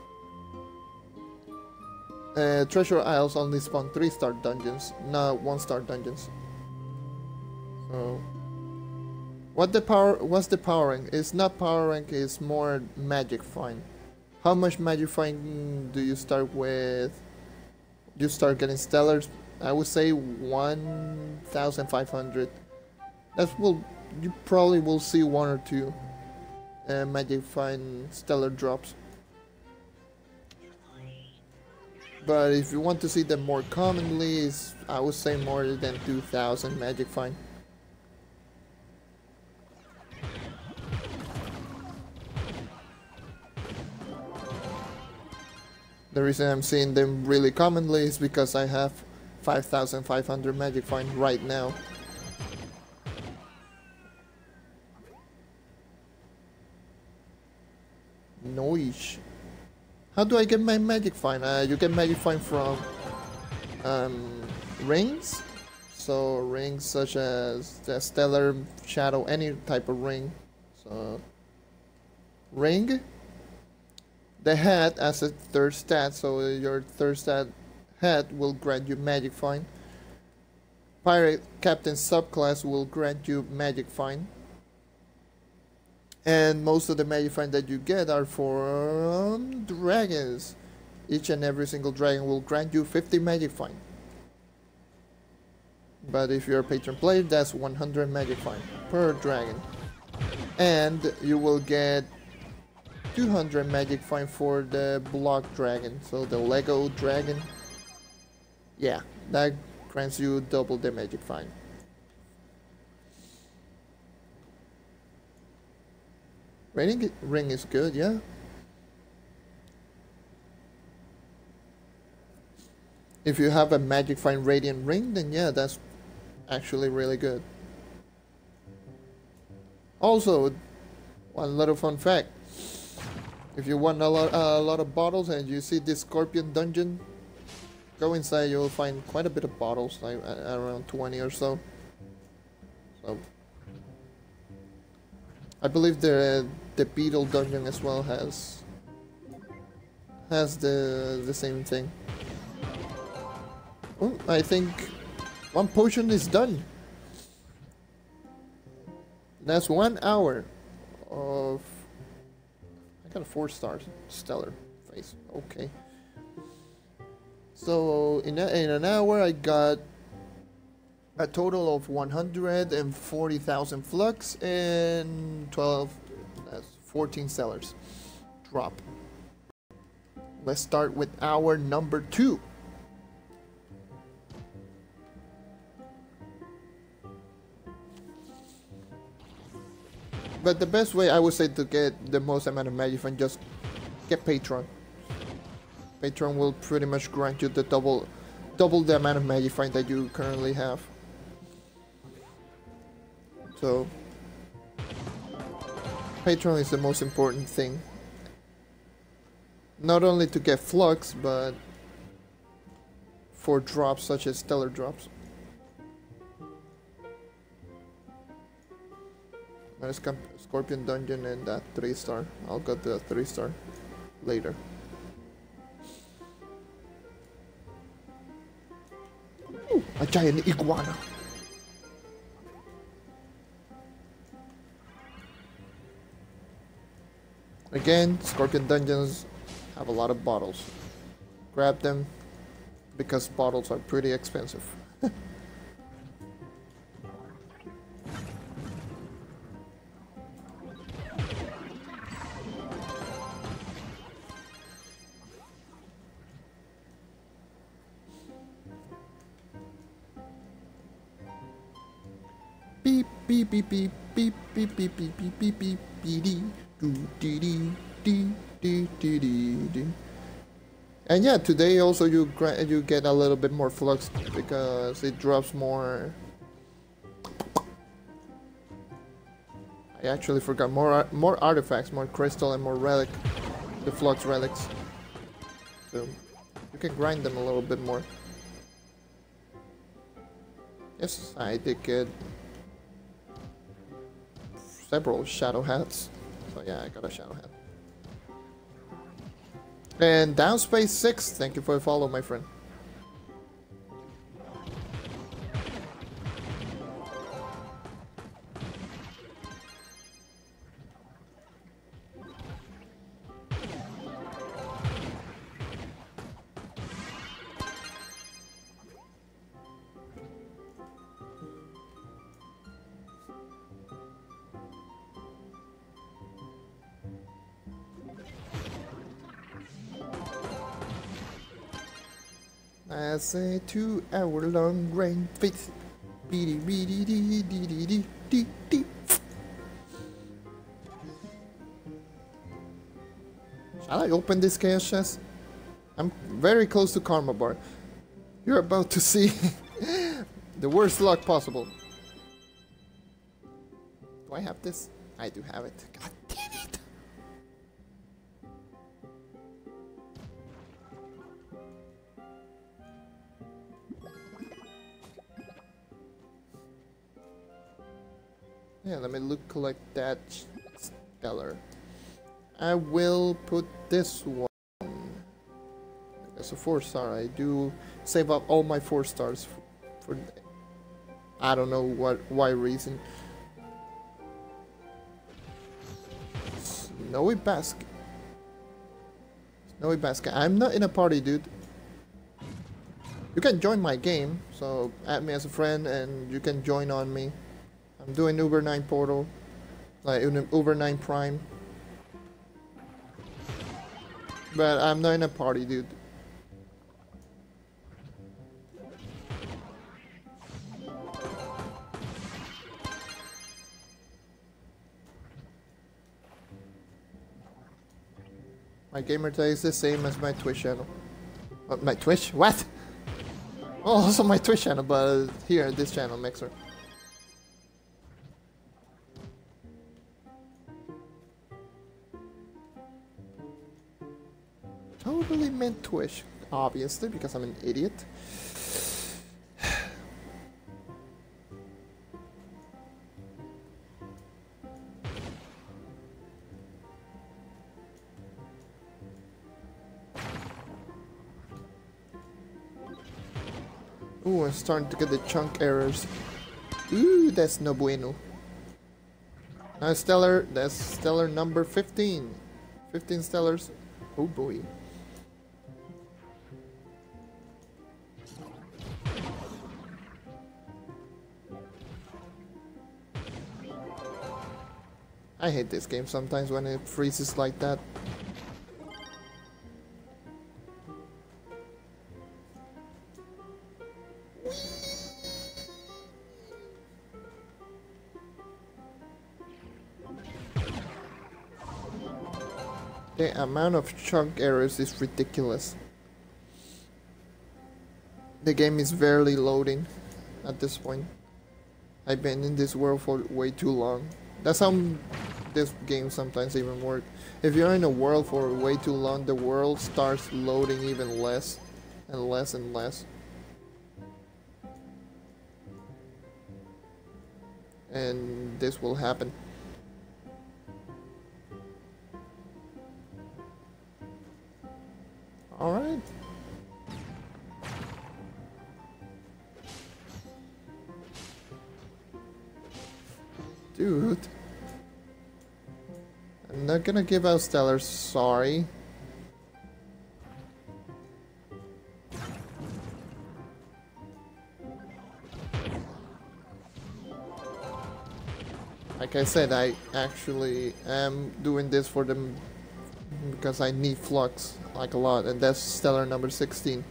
uh, Treasure Isles only spawn three star dungeons, not one star dungeons. So, what the power? What's the power rank? It's not power rank. It's more magic find. How much magic find do you start with? You start getting stellars. I would say one thousand five hundred. That will, you probably will see one or two uh, magic find stellar drops. But if you want to see them more commonly, is I would say more than two thousand magic find. The reason I'm seeing them really commonly is because I have five thousand five hundred magic find right now. Noise. How do I get my magic find? Uh, you get magic find from um, rings. So rings such as the stellar, shadow, any type of ring. So ring. The hat as a third stat, so your third stat hat will grant you magic find. Pirate Captain subclass will grant you magic find. And most of the magic find that you get are for um, dragons. Each and every single dragon will grant you fifty magic find. But if you're a patron player, that's one hundred magic find per dragon. And you will get two hundred magic find for the block dragon, so the Lego dragon. Yeah, that grants you double the magic find. Rating ring is good, yeah. If you have a Magic Find Radiant Ring, then yeah, that's actually really good. Also, one little fun fact. If you want a lot, uh, a lot of bottles and you see this Scorpion Dungeon, go inside, you'll find quite a bit of bottles, like uh, around twenty or so. So, I believe the the Beetle Dungeon as well has has the the same thing. Oh, I think one potion is done. That's one hour of. I got a four star stellar face. Okay. So in a, in an hour, I got a total of one hundred forty thousand flux and twelve, that's fourteen sellers. Drop. Let's start with hour number two. But the best way I would say to get the most amount of Magifine, just get Patron. Patron will pretty much grant you the double double the amount of Magifine that you currently have. So Patron is the most important thing. Not only to get flux, but for drops such as stellar drops. There's Scorpion Dungeon and that three star. I'll get the three star later. Ooh, a giant iguana. Again, Scorpion Dungeons have a lot of bottles. Grab them because bottles are pretty expensive. Beep beep beep beep beep beep beep beep beep beep beep beep do dee dee dee dee dee dee dee. And yeah, today also you gra you get a little bit more flux because it drops more. I actually forgot more more artifacts, more crystal and more relic, the flux relics. So you can grind them a little bit more. Yes, I did get several shadow hats. So yeah, I got a shadow hat. And Downspace six, thank you for the follow, my friend. As a two-hour-long rain fits. Beady beady dee dee dee dee dee dee. Shall I open this chaos chest? I'm very close to Karma Bar. You're about to see the worst luck possible. Do I have this? I do have it. God damn it! Yeah, let me look, collect that stellar. I will put this one. It's a four star. I do save up all my four stars for, for I don't know what why reason. Snowy basket. Snowy basket. I'm not in a party, dude. You can join my game, so add me as a friend and you can join on me. I'm doing Uber nine Portal, like Uber nine Prime. But I'm not in a party, dude. My gamer tag is the same as my Twitch channel. Uh, my Twitch? What? Oh, also my Twitch channel, but here, this channel, Mixer. Totally meant Twitch, obviously, because I'm an idiot. Ooh, I'm starting to get the chunk errors. Ooh, that's no bueno. Now stellar, that's stellar number fifteen. fifteen stellars. Oh boy. I hate this game sometimes when it freezes like that. The amount of chunk errors is ridiculous. The game is barely loading at this point. I've been in this world for way too long. That's how this game sometimes even works. If you're in a world for way too long, the world starts loading even less and less and less. And this will happen. Alright. Dude. I'm not gonna give out stellar, sorry. Like I said, I actually am doing this for them because I need flux like a lot, and that's stellar number sixteen.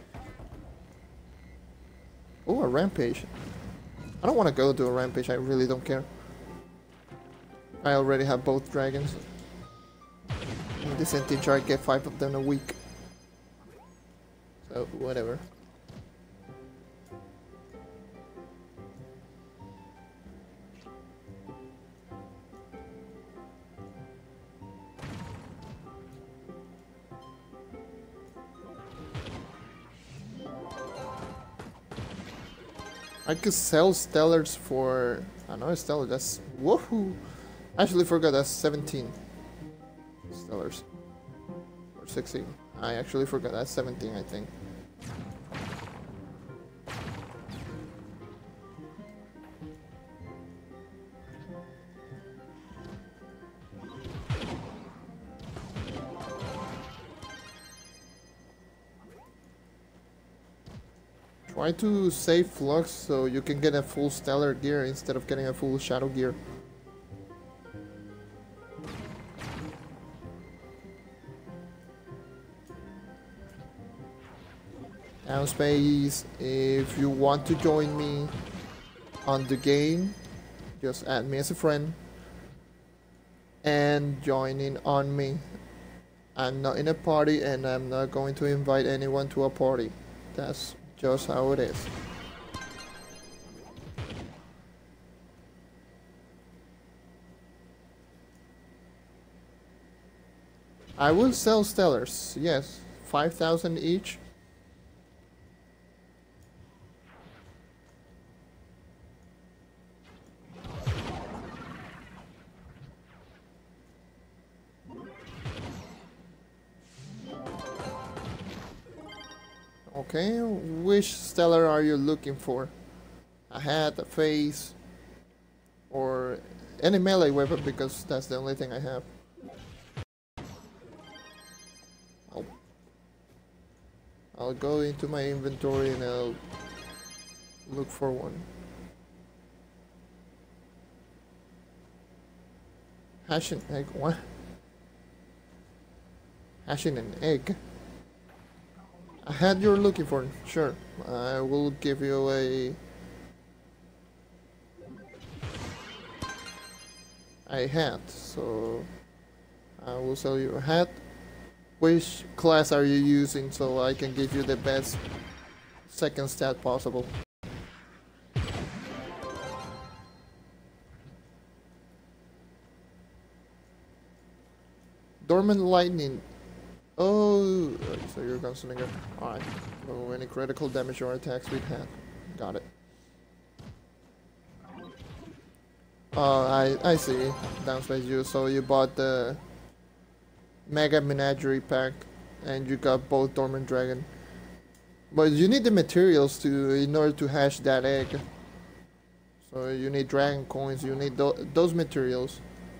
Oh, a rampage. I don't want to go to a rampage, I really don't care. I already have both dragons. In this integer I get five of them a week. So, whatever. I could sell stellars for another stellar. That's woohoo! I actually forgot that's seventeen stellars or sixteen. I actually forgot that's seventeen, I think. Try to save flux so you can get a full stellar gear instead of getting a full shadow gear. Downspace, if you want to join me on the game, just add me as a friend and join in on me. I'm not in a party and I'm not going to invite anyone to a party. That's just how it is. I will sell stellars, yes, five thousand each. Okay, which stellar are you looking for? A hat, a face, or any melee weapon, because that's the only thing I have. I'll, I'll go into my inventory and I'll look for one. Hashing egg, what? Hashing an egg? A hat you're looking for, sure. I will give you a... a hat, so... I will sell you a hat. Which class are you using so I can give you the best second stat possible. Dormant lightning. Oh, so you're gunslinger. Alright. So any critical damage or attacks we've had. Got it. Oh, I I see. Downspace you. So you bought the Mega Menagerie pack, and you got both Dormant Dragon. But you need the materials to in order to hatch that egg. So you need dragon coins. You need th those materials.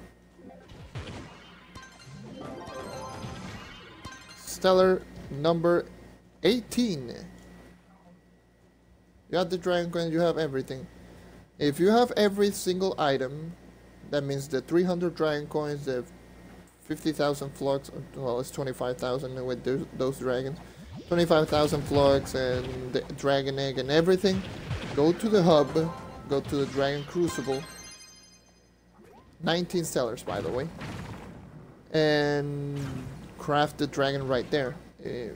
Stellar number eighteen. You have the dragon coins. You have everything. If you have every single item, that means the three hundred dragon coins, the fifty thousand flux, well, it's twenty-five thousand with those, those dragons, twenty-five thousand flux and the dragon egg and everything, go to the hub, go to the dragon crucible, nineteen stellars by the way, and craft the dragon right there. Uh,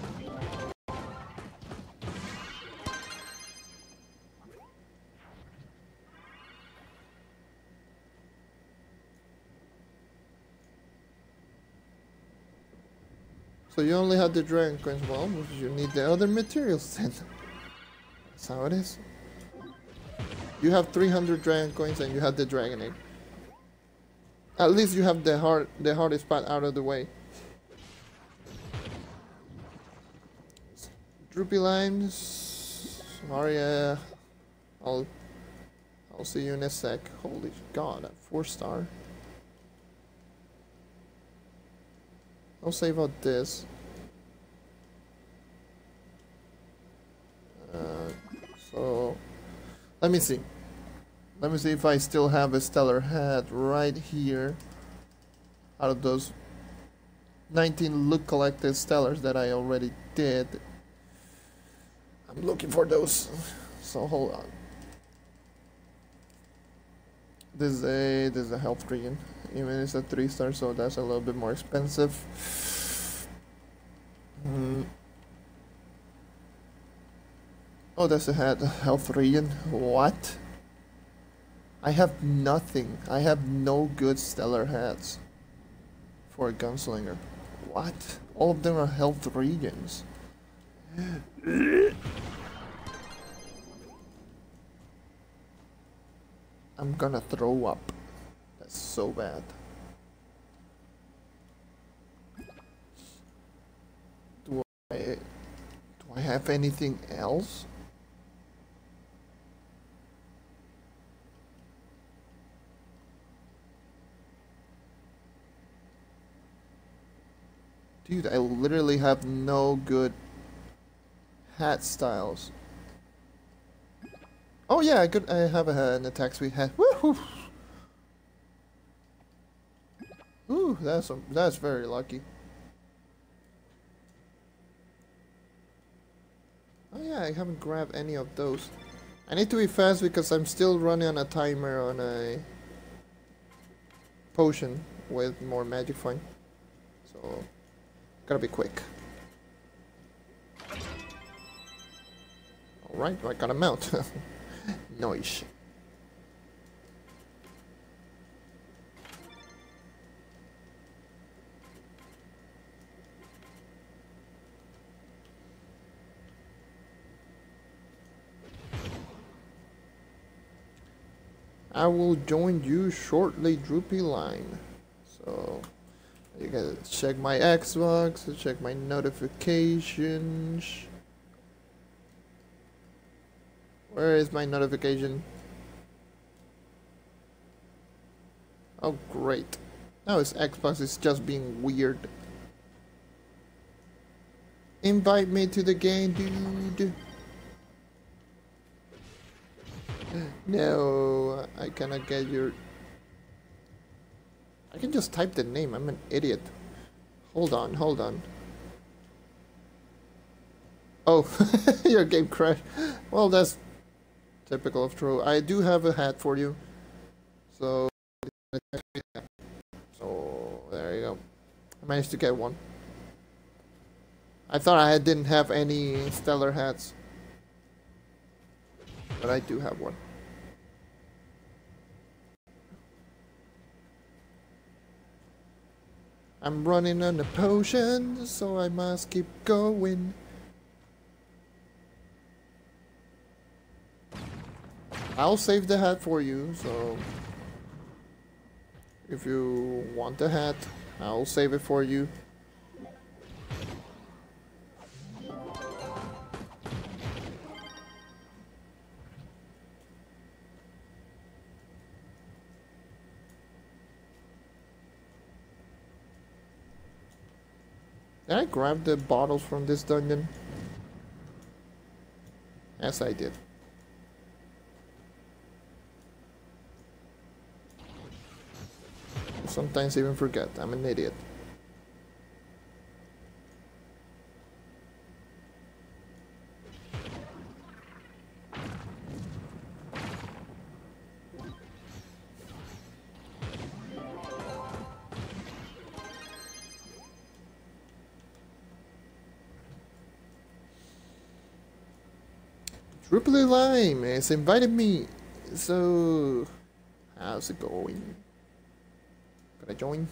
So you only have the dragon coins. Well, you need the other materials then. That's how it is. You have three hundred dragon coins and you have the dragon egg. At least you have the hard, the hardest part out of the way. Droopy Limes. Sorry, uh, I'll, I'll see you in a sec. Holy God, a four star. I'll save out this. Uh, so, let me see. Let me see if I still have a stellar hat right here. Out of those nineteen loot collected stellars that I already did. I'm looking for those. So hold on. This is a this is a health regen. Even it's a three star, so that's a little bit more expensive. Mm. Oh, that's a hat, health regen. What? I have nothing. I have no good stellar hats for a gunslinger. What? All of them are health regens. I'm gonna throw up. That's so bad. Do I do I have anything else? Dude, I literally have no good hat styles. Oh yeah, I could. I have a, an attack speed hat. Woohoo! Ooh, that's a, that's very lucky. Oh yeah, I haven't grabbed any of those. I need to be fast because I'm still running on a timer on a potion with more magic fine. So gotta be quick. Alright, I got a mount. Nice. I will join you shortly, Droopy Line. So you gotta check my Xbox, check my notifications. Where is my notification? Oh great. Now his Xbox is just being weird. Invite me to the game, dude. No, I cannot get your... I can just type the name, I'm an idiot. Hold on, hold on. Oh, your game crashed. Well, that's typical of True. I do have a hat for you. So, so there you go. I managed to get one. I thought I didn't have any stellar hats. But I do have one. I'm running on a potion, so I must keep going. I'll save the hat for you, so if you want the hat, I'll save it for you. Did I grab the bottles from this dungeon? Yes, I did. Sometimes even forget. I'm an idiot. Triple Lime has invited me, so how's it going? Can I join?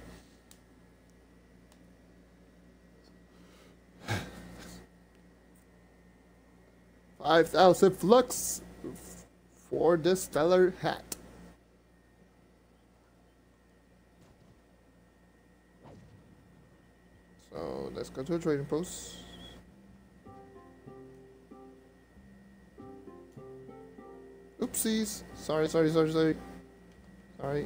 Five thousand flux for the stellar hat. So let's go to a trading post. Oopsies. Sorry, sorry, sorry, sorry. Sorry.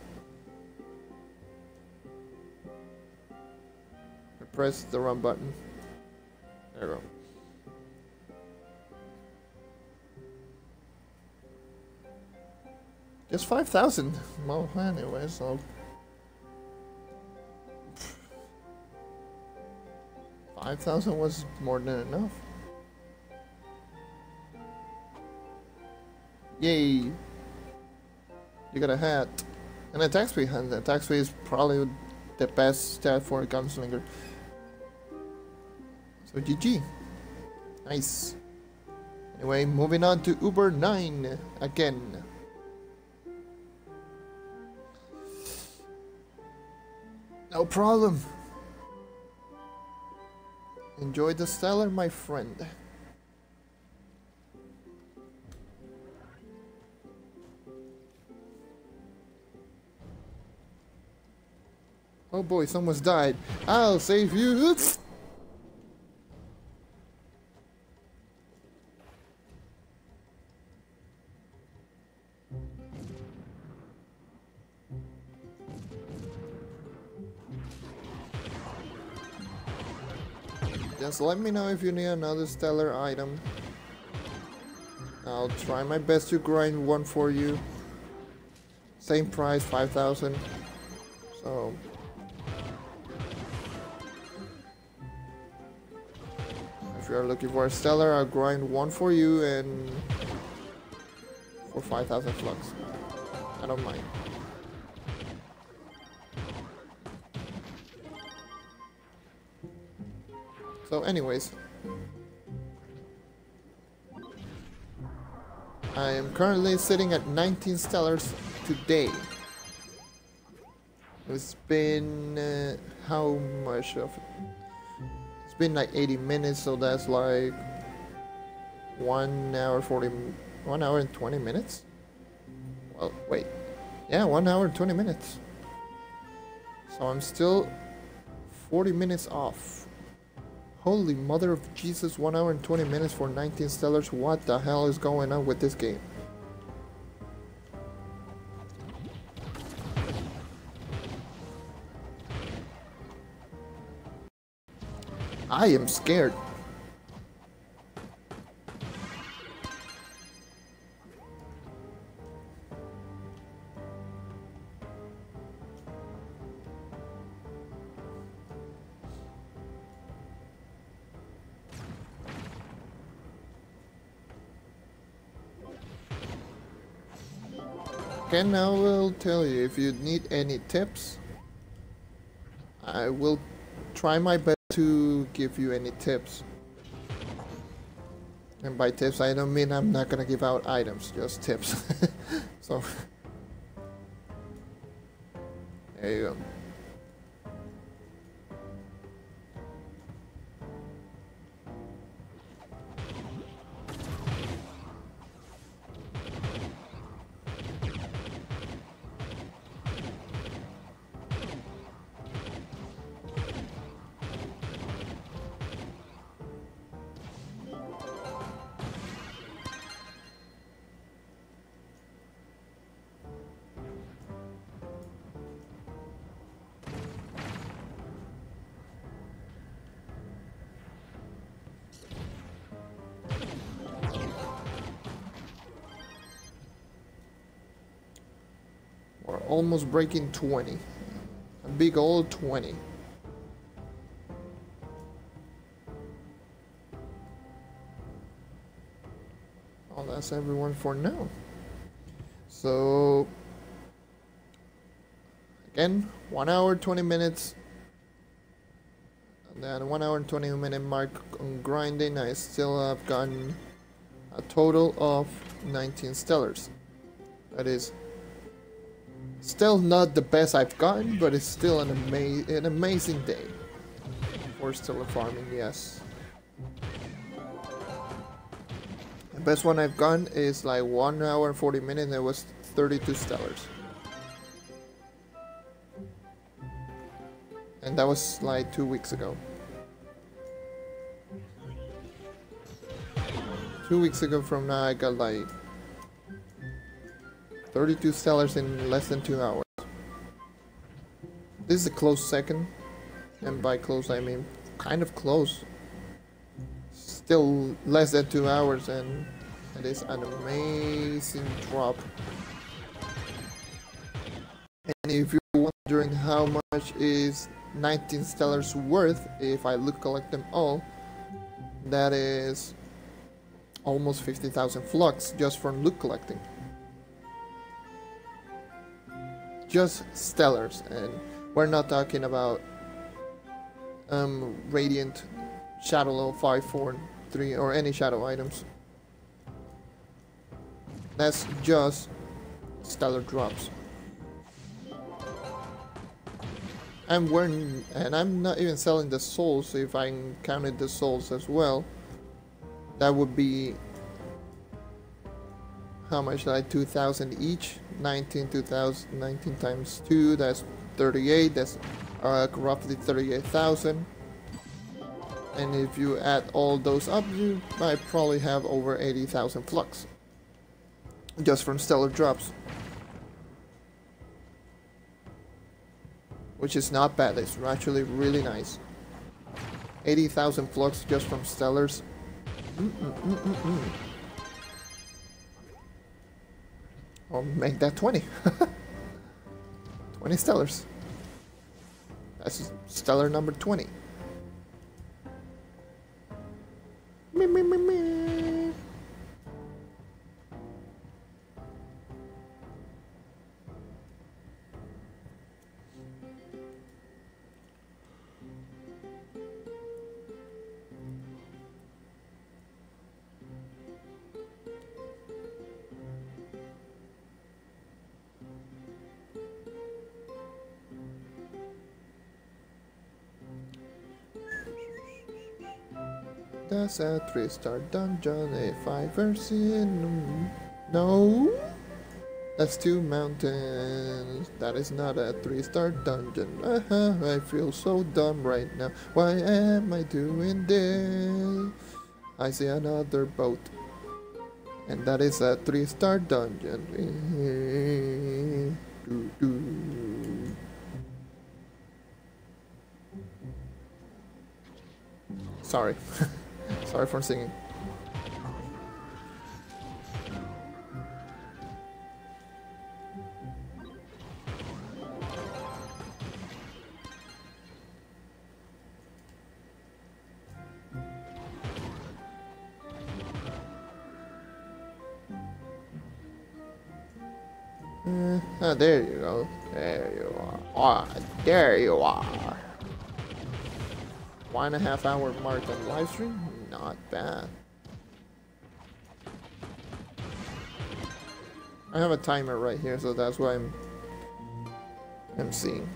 I pressed the wrong button. There we go. Just five thousand. Well, anyway, so. five thousand was more than enough. Yay! You got a hat. And a attack speed hat. The attack speed is probably the best stat for a gunslinger. So G G. Nice. Anyway, moving on to Uber nine again. No problem. Enjoy the stellar, my friend. Oh boy, someone's died. I'll save you. Just let me know if you need another stellar item. I'll try my best to grind one for you. Same price, five thousand. So if you are looking for a stellar, I'll grind one for you and for five thousand flux. I don't mind. So anyways, I am currently sitting at nineteen stellars today. It's been uh, how much of it? It's been like eighty minutes, so that's like one hour forty, one hour and twenty minutes. Well, wait, yeah, one hour and twenty minutes. So I'm still forty minutes off. Holy mother of Jesus, one hour and twenty minutes for nineteen stellars. What the hell is going on with this game? I am scared. Okay, now I will tell you, if you need any tips, I will try my best to give you any tips. And by tips, I don't mean I'm not gonna give out items, just tips. So, there you go. We're almost breaking twenty. A big old twenty. Oh, that's everyone for now. So, again, one hour, twenty minutes. And then one hour and twenty minute mark on grinding. I still have gotten a total of nineteen stellars. That is still not the best I've gotten, but it's still an, ama an amazing day for stellar farming, yes. The best one I've gotten is like one hour and forty minutes and it was thirty-two stellars. And that was like two weeks ago. Two weeks ago from now I got like thirty-two stellars in less than two hours. This is a close second, and by close I mean kind of close. Still less than two hours, and it is an amazing drop. And if you're wondering how much is nineteen stellars worth, if I look collect them all, that is almost fifty thousand flux just from loot collecting. Just stellars, and we're not talking about um, Radiant, Shadow Level five, four, three, or any shadow items. That's just stellar drops. And we're and I'm not even selling the souls. So if I counted the souls as well, that would be how much? Like two thousand each. nineteen, two thousand, nineteen times two, that's thirty-eight, that's uh, roughly thirty-eight thousand. And if you add all those up, you might probably have over eighty thousand flux. Just from stellar drops. Which is not bad, it's actually really nice. eighty thousand flux just from stellars. Mm -mm -mm -mm -mm. I'll make that twenty. twenty stellars. That's stellar number twenty. Me, me, me, me. That's a three-star dungeon, a five version. No, that's two mountains. That is not a three-star dungeon. Uh-huh, I feel so dumb right now. Why am I doing this? I see another boat, and that is a three-star dungeon. Do, do. Sorry. Sorry for singing. Uh, oh, there you go. There you are. Ah, there you are. One and a half hour mark on live stream? Not bad. I have a timer right here, so that's why I'm I'm seeing.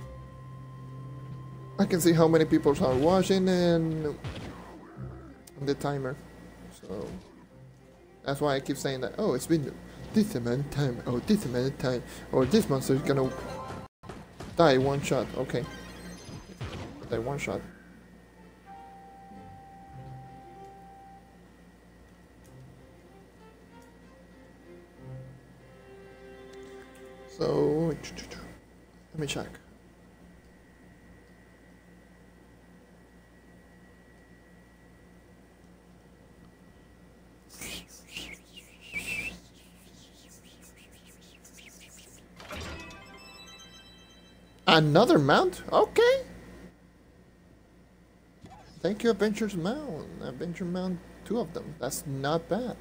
I can see how many people are watching and the timer. So that's why I keep saying that. Oh, it's been this amount of time. Oh, this amount of time. Or this monster is gonna die one shot. Okay, die one shot. So let me check. Another mount? Okay. Thank you, Adventures Mount. Adventure Mount, two of them. That's not bad.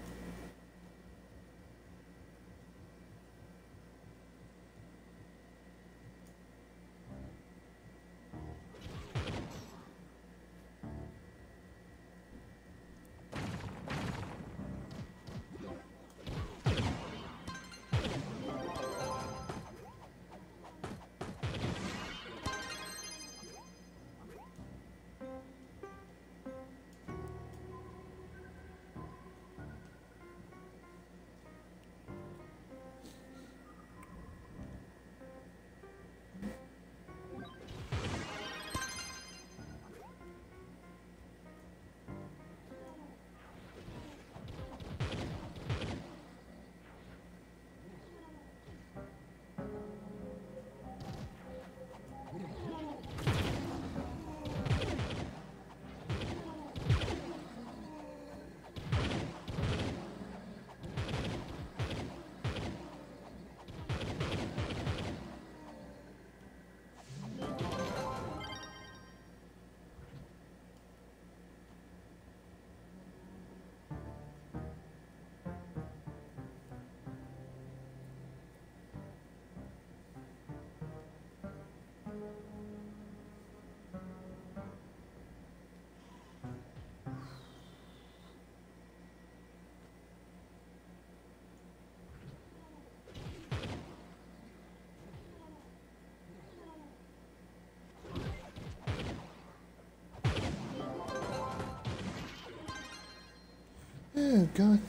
Oh god.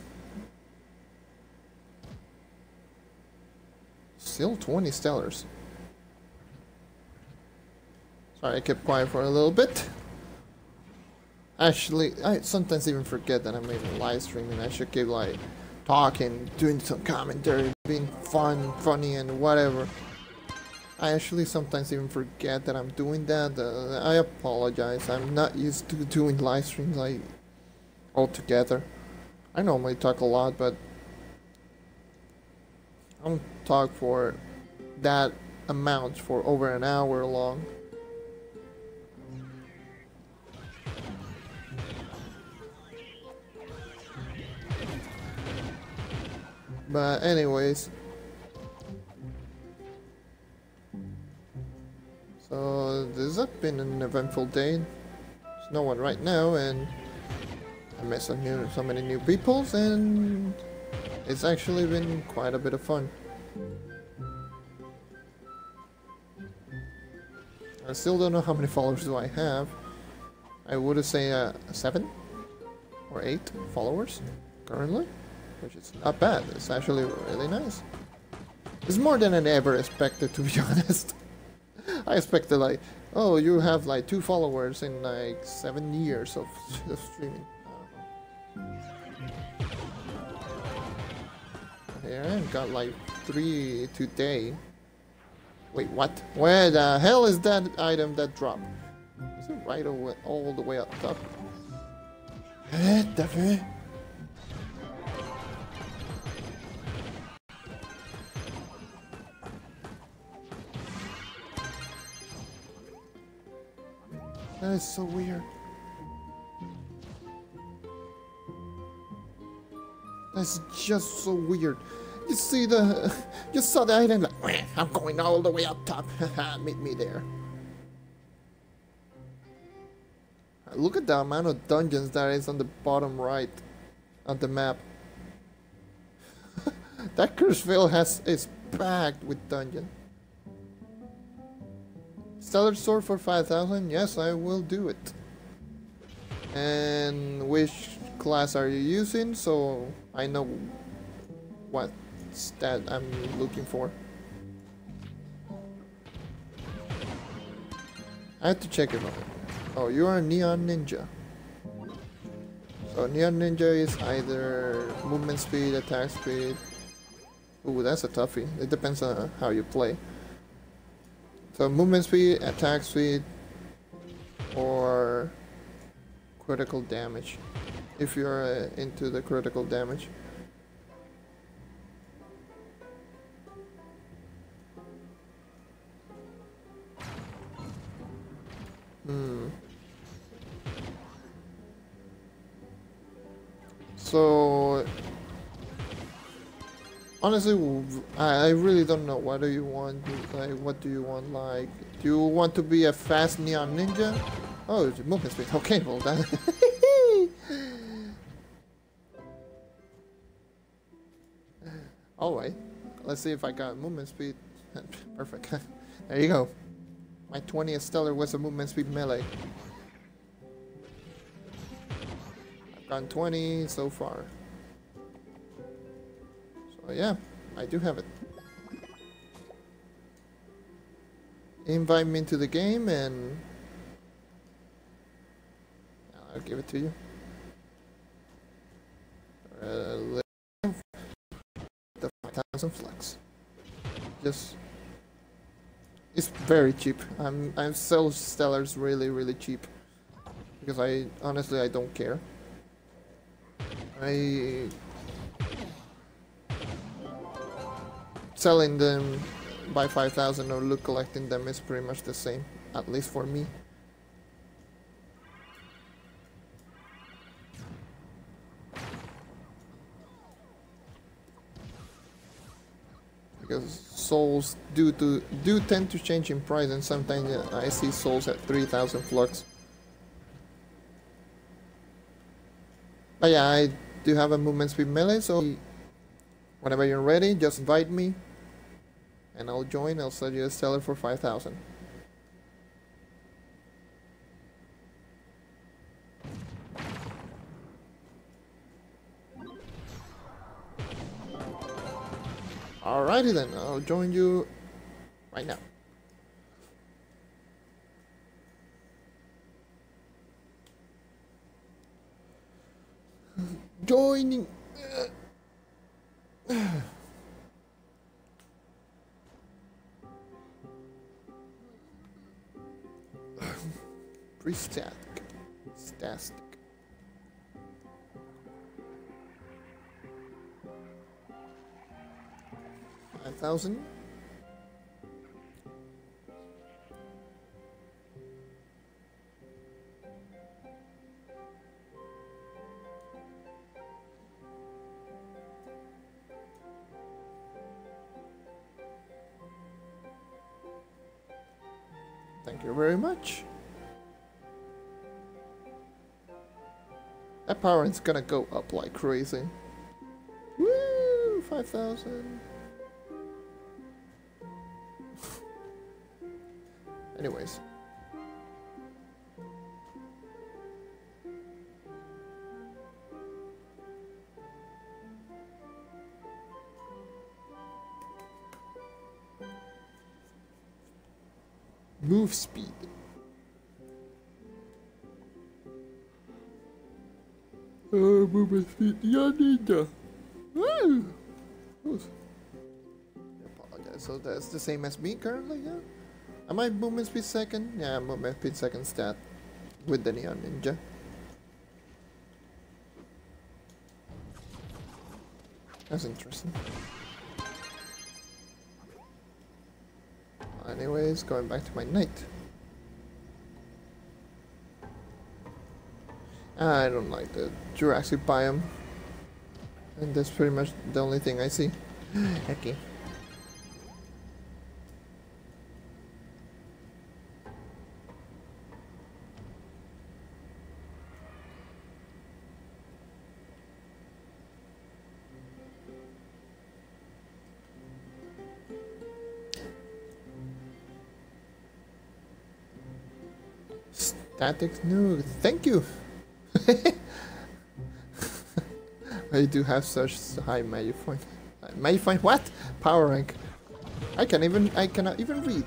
Still twenty stellars. Sorry, I kept quiet for a little bit. Actually, I sometimes even forget that I'm even live streaming. I should keep like talking, doing some commentary, being fun, funny, and whatever. I actually sometimes even forget that I'm doing that. Uh, I apologize. I'm not used to doing live streams like altogether. I normally talk a lot, but I don't talk for that amount for over an hour long. But anyways, so this has been an eventful day. There's no one right now, and I met some new, so many new peoples, and it's actually been quite a bit of fun. I still don't know how many followers do I have. I would say uh, seven or eight followers currently, which is not bad. It's actually really nice. It's more than I ever expected, to be honest. I expected like, oh, you have like two followers in like seven years of, of streaming. Here I've got like three today. Wait, what? Where the hell is that item that dropped? Is it right away, all the way up top? What the fuck? That is so weird. That's just so weird. You see the... You saw the item like, I'm going all the way up top. Meet me there. Look at the amount of dungeons that is on the bottom right of the map. That Curseville has is packed with dungeon. Stellar Sword for five thousand? Yes, I will do it. And which class are you using? So I know what stat I'm looking for. I have to check it out. Oh, you are a Neon Ninja. So Neon Ninja is either movement speed, attack speed. Ooh, that's a toughie. It depends on how you play. So movement speed, attack speed, or critical damage. If you're uh, into the critical damage. Hmm. So honestly, I, I really don't know. What do you want? Like, what do you want? Like, do you want to be a fast Neon Ninja? Oh, it's movement speed. Okay, well that. All right. Let's see if I got movement speed. Perfect. There you go. My twentieth stellar was a movement speed melee. I've gotten twenty so far. So yeah, I do have it. Invite me into the game and I'll give it to you. Uh, the five thousand flex. Just. It's very cheap. I'm I'm sell stellars really really cheap because I honestly I don't care. I selling them by five thousand or loot collecting them is pretty much the same, at least for me. Because souls do to do tend to change in price, and sometimes uh, I see souls at three thousand flux. But yeah, I do have a movement speed melee, so whenever you're ready, just invite me, and I'll join. I'll sell you a stellar for five thousand. Alrighty then, I'll join you right now. Joining. Pre-static. Stastic. Five thousand. Thank you very much. That power is gonna go up like crazy. Woo! five thousand. Anyways. Move speed. Uh, movement speed. Yeah, ninja. Woo! Oof. I apologize. So that's the same as me currently, yeah? Am I movement speed second? Yeah, movement speed second stat with the Neon Ninja. That's interesting. Anyways, going back to my knight. I don't like the Jurassic biome. And that's pretty much the only thing I see. Okay. Tactics? No, thank you. I do have such high Magifying. Magifying what? Power rank. I can even I cannot even read.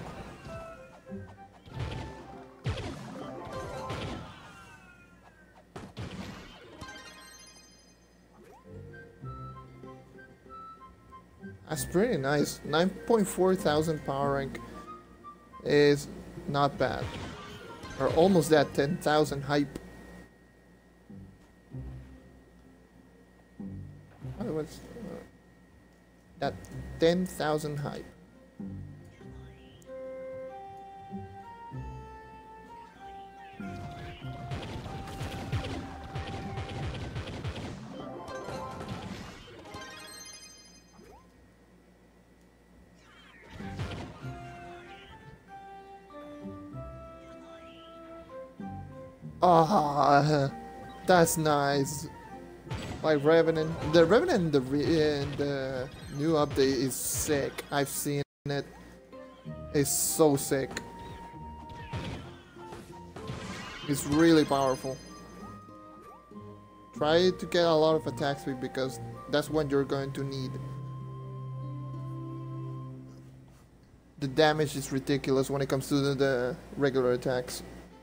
That's pretty nice. nine point four thousand power rank is not bad. Or almost that ten thousand hype. Oh, what's uh, that ten thousand hype? Ah, that's nice. Like Revenant, the Revenant in the re in the new update is sick. I've seen it. It's so sick. It's really powerful. Try to get a lot of attack speed because that's what you're going to need. The damage is ridiculous when it comes to the, the regular attacks.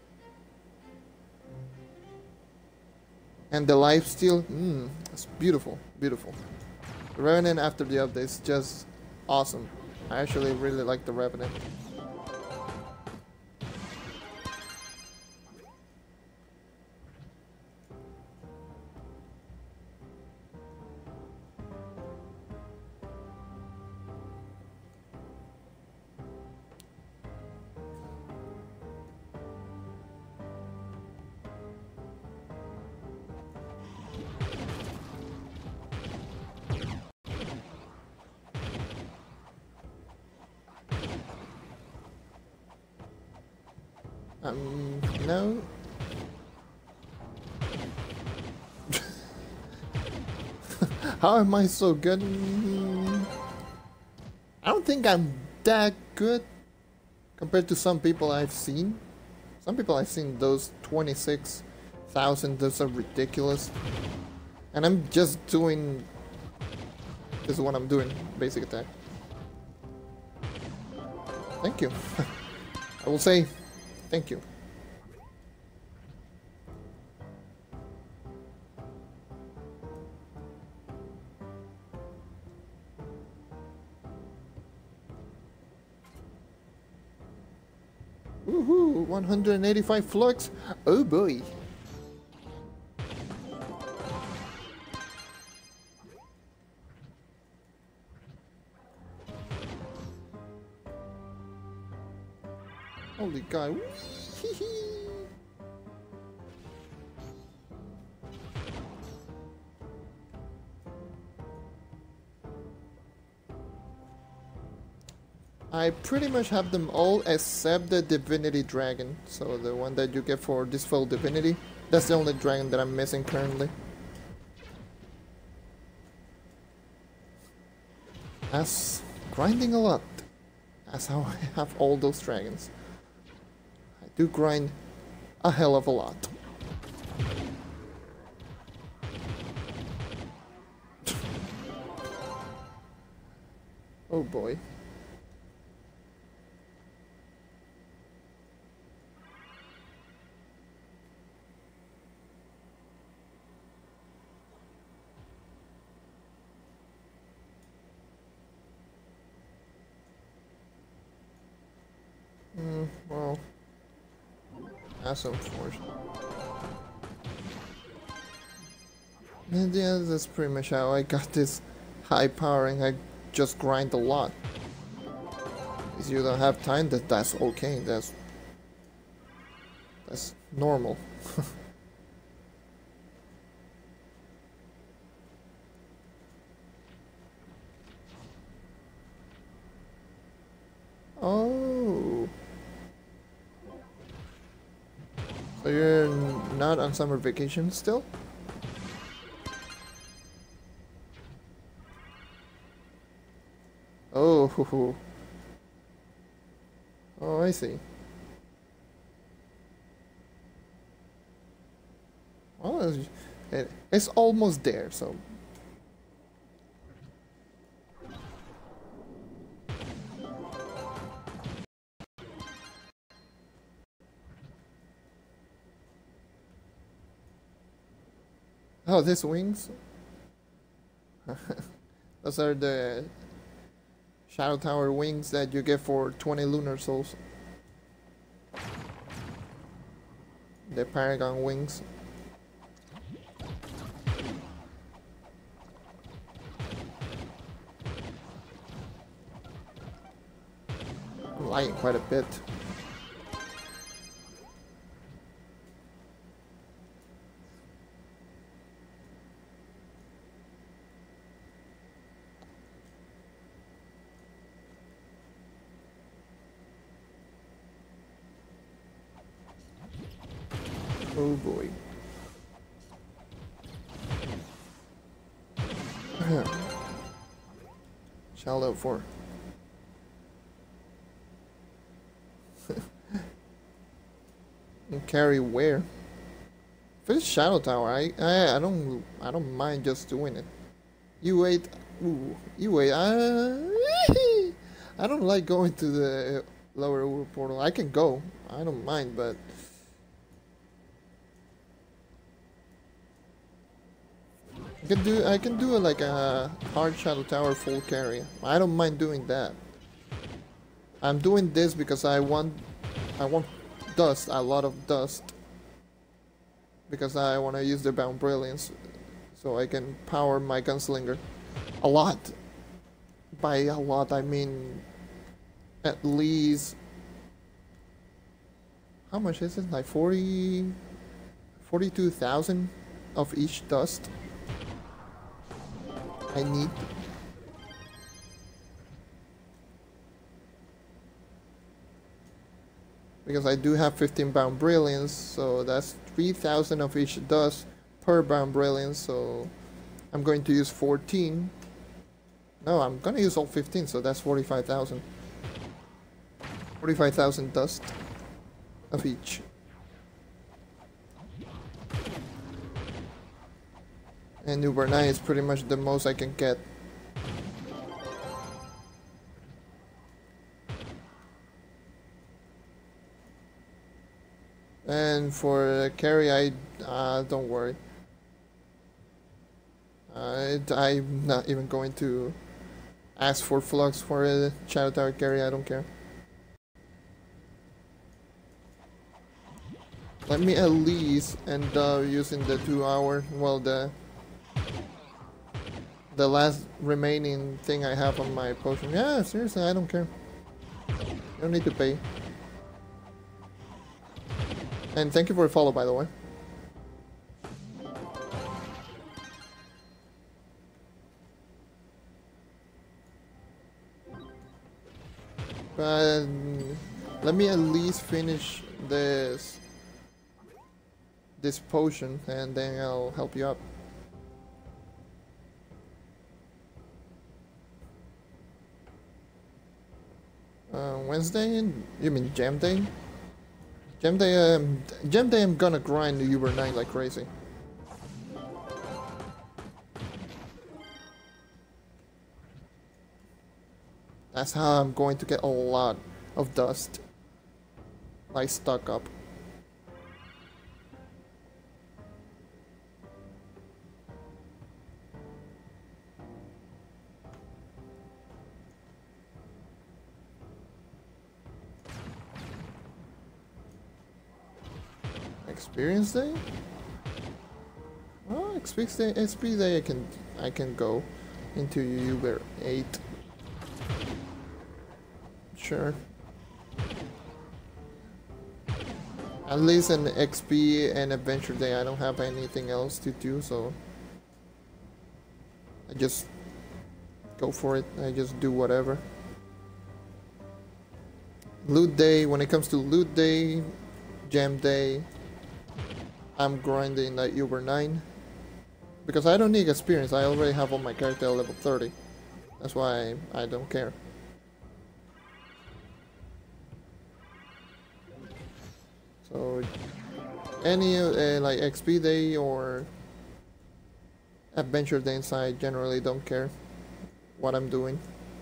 And the lifesteal, mmm, it's beautiful, beautiful. The Revenant after the update is just awesome. I actually really like the Revenant. Um, no. How am I so good? I don't think I'm that good compared to some people I've seen. Some people I've seen, those twenty-six thousand, those are ridiculous. And I'm just doing... This is what I'm doing, basic attack. Thank you. I will say... Thank you. Woohoo! one hundred eighty-five flux. Oh boy. Holy guy. I pretty much have them all except the Divinity Dragon. So the one that you get for this full Divinity. That's the only dragon that I'm missing currently. That's grinding a lot. That's how I have all those dragons. I do grind a hell of a lot. Oh boy. Mm, well, that's unfortunate. And yeah, that's pretty much how I got this high powering. I just grind a lot. If you don't have time, that that's okay. That's that's normal. Oh. So you're not on summer vacation still? Oh. Oh, I see. Well, it, it's almost there, so. Oh, these wings? Those are the Shadow Tower wings that you get for twenty lunar souls. The Paragon wings. I'm lying quite a bit. Oh boy. Shallow four. And carry where? If it's Shadow Tower, I, I I don't I don't mind just doing it. You wait. Ooh, you wait. Uh, I don't like going to the lower Uru portal. I can go. I don't mind, but. I can do I can do a, like a hard Shadow Tower full carry. I don't mind doing that. I'm doing this because I want I want dust, a lot of dust. Because I want to use the Bound Brilliance so I can power my Gunslinger a lot. By a lot I mean at least, how much is it? Like forty forty-two thousand of each dust. I need. Because I do have fifteen Bound Brilliance, so that's three thousand of each dust per Bound Brilliance, so I'm going to use fourteen. No, I'm gonna use all fifteen, so that's forty-five thousand. forty-five thousand dust of each. And Uber nine is pretty much the most I can get. And for carry, I uh, don't worry. Uh, it, I'm not even going to ask for flux for a Shadow Tower carry. I don't care. Let me at least end up using the two hour. Well, the the last remaining thing I have on my potion. Yeah, seriously, I don't care. You don't need to pay. And thank you for the follow, by the way. But let me at least finish this this potion, and then I'll help you up. Uh, Wednesday? You mean Jam Day? Jam Day, um, Jam Day I'm gonna grind the Uber nine like crazy. That's how I'm going to get a lot of dust. Like stuck up. Experience day? Oh, experience day, X P day I can I can go into Uber eight. Sure. At least an X P and adventure day, I don't have anything else to do, so I just go for it. I just do whatever. Loot day, when it comes to loot day, jam day, I'm grinding at Uber nine. Because I don't need experience, I already have all my character at level thirty. That's why I, I don't care. So any uh, like X P day or adventure day inside, generally don't care what I'm doing.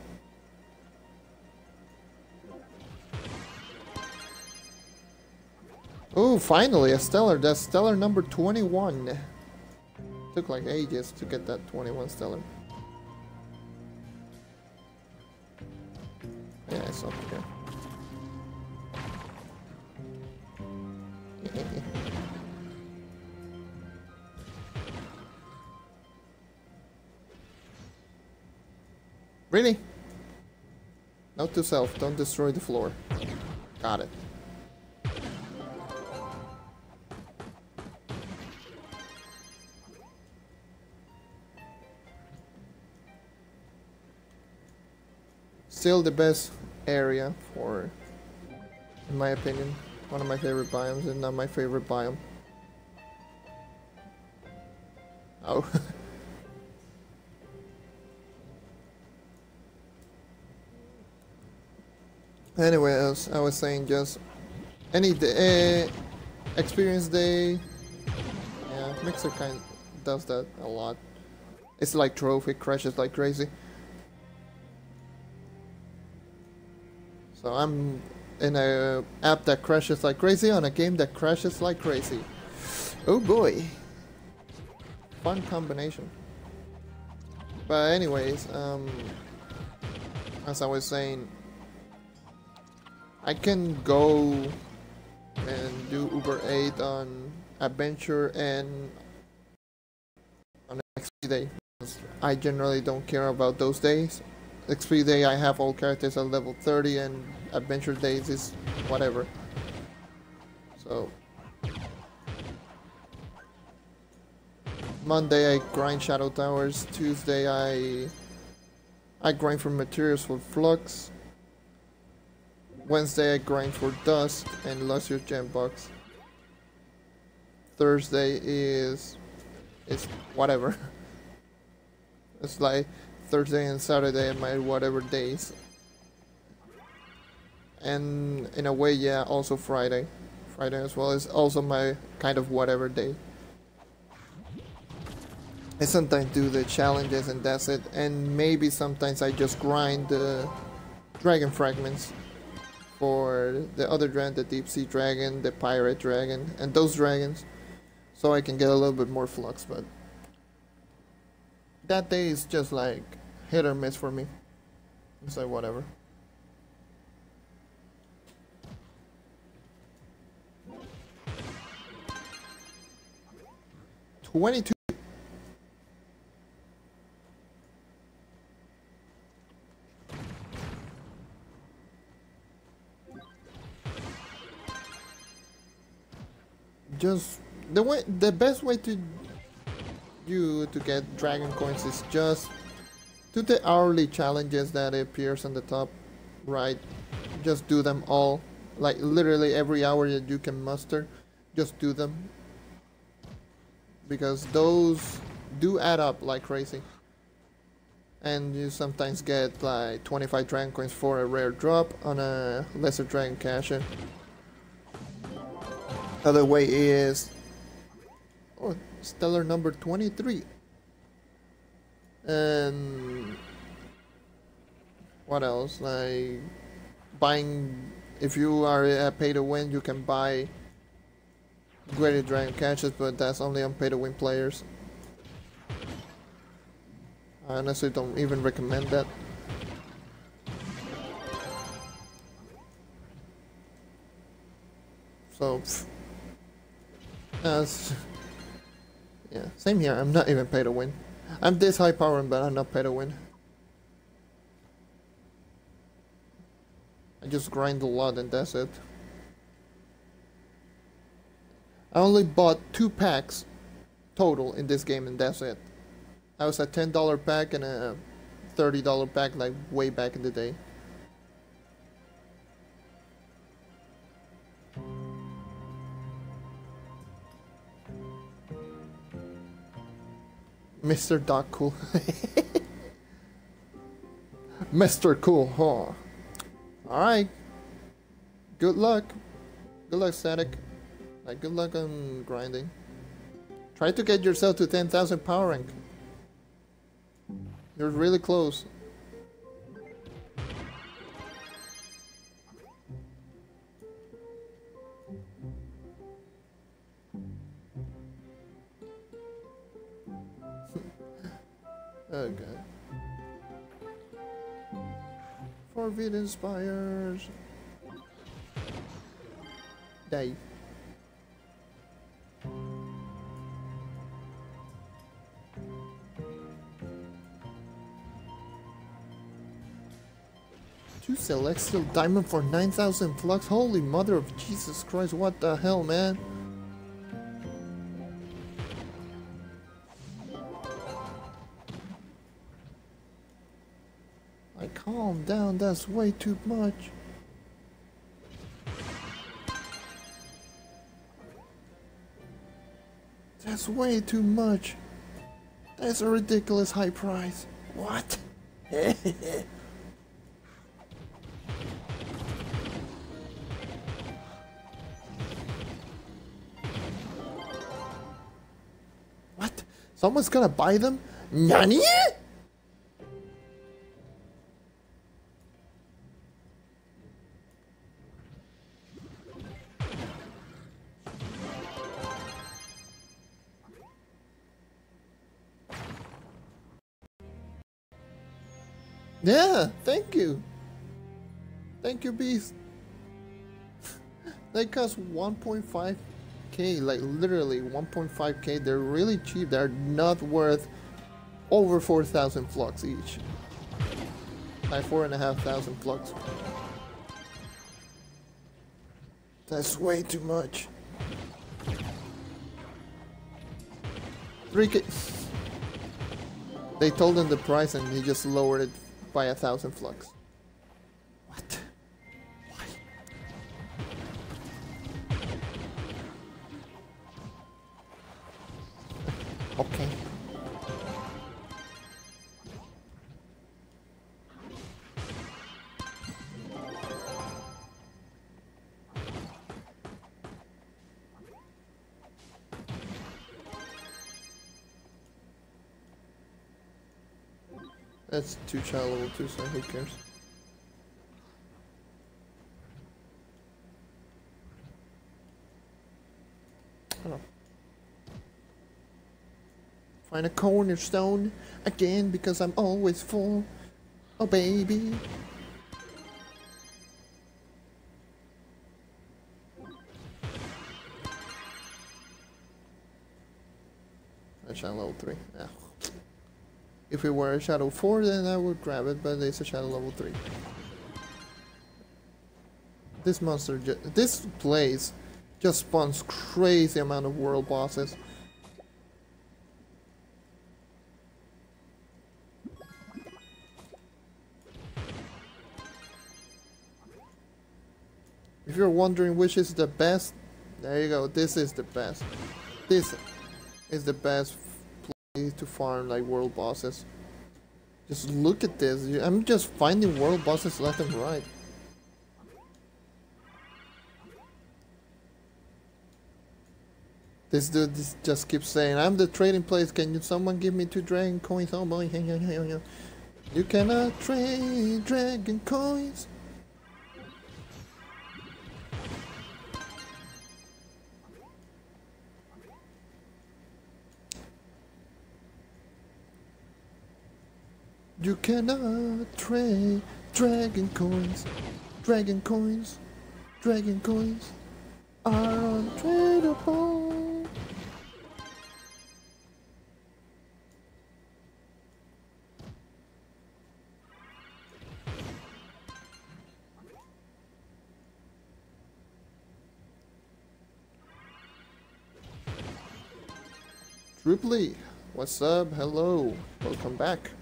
Oh, finally a stellar. That's stellar number twenty-one. Took like ages to get that twenty-one stellar. Yeah, it's up here. Really? Note to self, don't destroy the floor. Got it. Still the best area for, in my opinion, one of my favorite biomes and not my favorite biome. Oh. Anyway, as I was saying, just any day, uh, experience day. Yeah, Mixer kind of does that a lot. It's like trophy, crashes like crazy. So I'm in a app that crashes like crazy on a game that crashes like crazy. Oh boy. Fun combination. But anyways, um, as I was saying, I can go and do Uber eight on Adventure and on X P Day. I generally don't care about those days. X P Day I have all characters at level thirty and Adventure Days is whatever. So Monday I grind Shadow Towers, Tuesday I I grind for materials for Flux. Wednesday I grind for Dust and Lucius Gem Box. Thursday is is whatever. It's like Thursday and Saturday my whatever days. And in a way, yeah, also Friday. Friday as well is also my kind of whatever day. I sometimes do the challenges and that's it. And maybe sometimes I just grind the dragon fragments for the other dragon, the deep sea dragon, the pirate dragon, and those dragons, so I can get a little bit more flux. But that day is just like hit or miss for me. It's like whatever. twenty-two. Just the way, the best way to you to get dragon coins is just do the hourly challenges that appears on the top right. Just do them all, like literally every hour that you can muster. Just do them, because those do add up like crazy. And you sometimes get like twenty-five dragon coins for a rare drop on a lesser dragon cache. Other way is, oh, stellar number twenty-three. And what else? Like buying, if you are a pay to win, you can buy graded dragon caches, but that's only on pay to win players. I honestly don't even recommend that. So, uh, yeah, same here. I'm not even pay to win. I'm this high powered, but I'm not pay to win. I just grind a lot and that's it. I only bought two packs total in this game and that's it. I was a ten dollar pack and a thirty dollar pack like way back in the day. Mister Doc Cool. Mister Cool, huh? Alright. Good luck. Good luck, Static. Like, good luck on grinding. Try to get yourself to ten thousand power rank. You're really close. Okay. Forbidden Spires. Die. Two Celestial Diamond for nine thousand flux. Holy mother of Jesus Christ, what the hell, man? Like, calm down, that's way too much. That's way too much. That's a ridiculous high price. What? What? Someone's gonna buy them? Nani? Yeah, thank you. Thank you, Beast. They cost one point five K, like literally one point five K. They're really cheap. They're not worth over four thousand flux each. Like four and a half thousand flux. That's way too much. three K. They told him the price and he just lowered it by a thousand flux. What? Why? Okay. That's two child level two, so who cares? Oh. Find a cornerstone again because I'm always full. Oh baby. A child level three. Yeah. If it were a Shadow four, then I would grab it, but it's a Shadow level three. This monster, ju this place just spawns crazy amount of world bosses. If you're wondering which is the best, there you go, this is the best. This is the best to farm like world bosses. Just look at this. I'm just finding world bosses left and right. This dude this just keeps saying, I'm the trading place, can you someone give me two dragon coins? Oh boy, you cannot trade dragon coins. You cannot trade dragon coins. Dragon coins. Dragon coins are untradeable. Triply, what's up? Hello. Welcome back.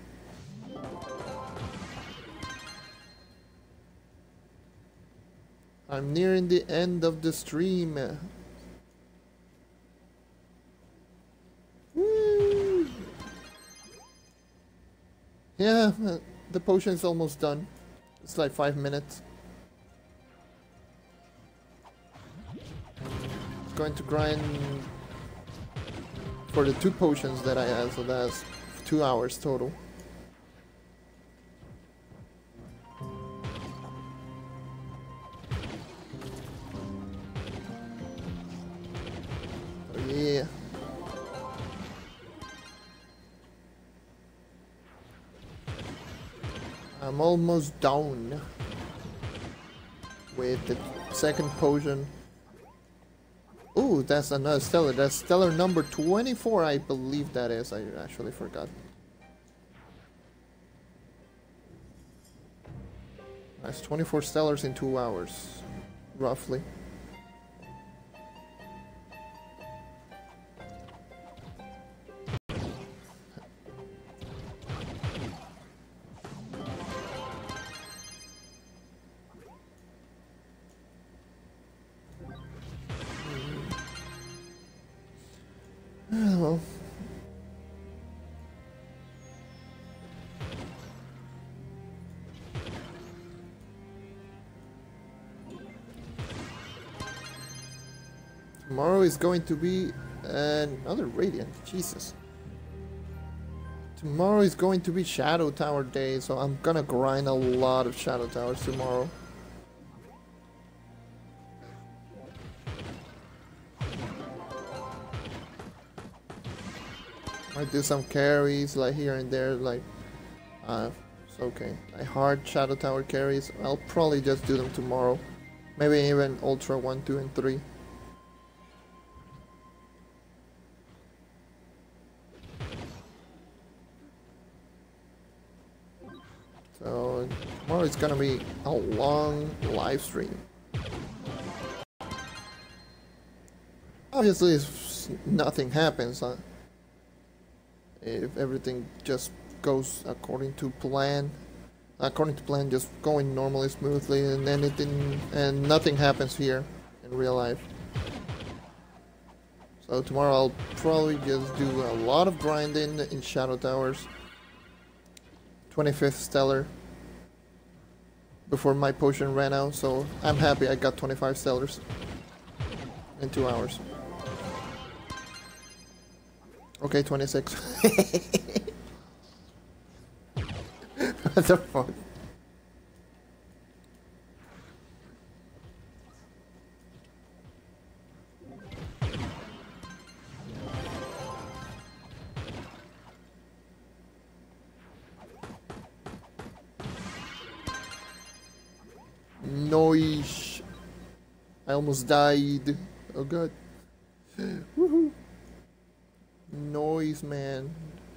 I'm nearing the end of the stream. Woo! Yeah, the potion is almost done. It's like five minutes. going to grind for the two potions that I have, so that's two hours total. Oh yeah. I'm almost done with the second potion. Ooh, that's another stellar. That's stellar number twenty-four, I believe that is. I actually forgot. That's twenty-four stellars in two hours, roughly. Well, tomorrow is going to be another Radiant. Jesus. Tomorrow is going to be Shadow Tower Day, so I'm gonna grind a lot of Shadow Towers tomorrow. I do some carries like here and there, like uh, it's okay. Like hard Shadow Tower carries. I'll probably just do them tomorrow. Maybe even Ultra one, two, and three. So tomorrow is gonna be a long live stream. Obviously, if nothing happens, huh? If everything just goes according to plan, according to plan, just going normally smoothly, and anything and nothing happens here in real life. So tomorrow I'll probably just do a lot of grinding in Shadow Towers. twenty-fifth stellar before my potion ran out, so I'm happy I got twenty-five stellars in two hours. Okay, twenty-six. What the fuck? Noise. I almost died. Oh god. Woohoo. Noise, man.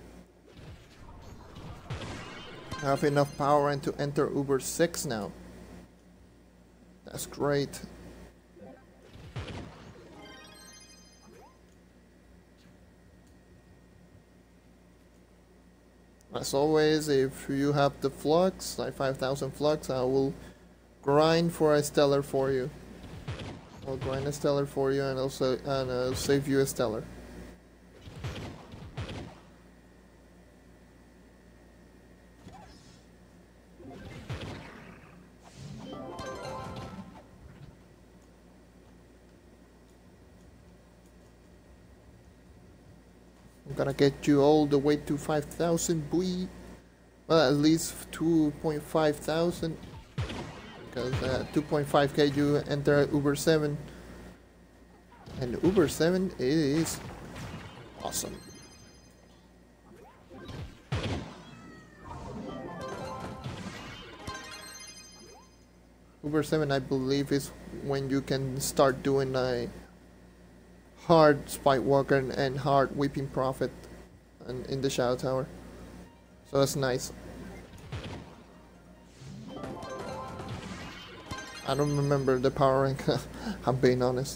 I have enough power and to enter Uber six now. That's great. As always, if you have the flux, like five thousand flux, I will grind for a stellar for you. I'll grind a stellar for you and also and uh, save you a stellar. I'm gonna get you all the way to five thousand, boy. Well, at least two point five thousand. Because uh, two point five K you enter Uber seven. And Uber seven is awesome. Uber seven, I believe, is when you can start doing a hard Spike Walker and hard Weeping Prophet and in the Shadow Tower. So that's nice. I don't remember the power rank, I'm being honest.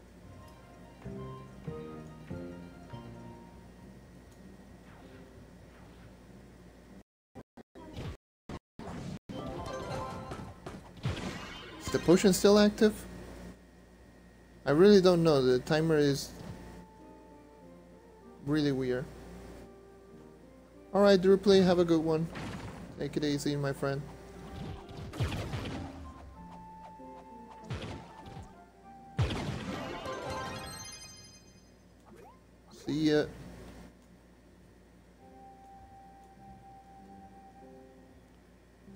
Is the potion still active? I really don't know, the timer is really weird. Alright, Drupley, have a good one. Take it easy, my friend.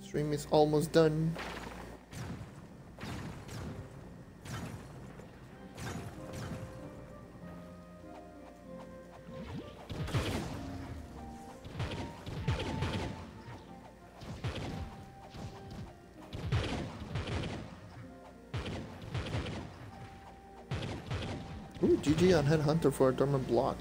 Stream is almost done. Ooh, G G on Headhunter for a dormant block.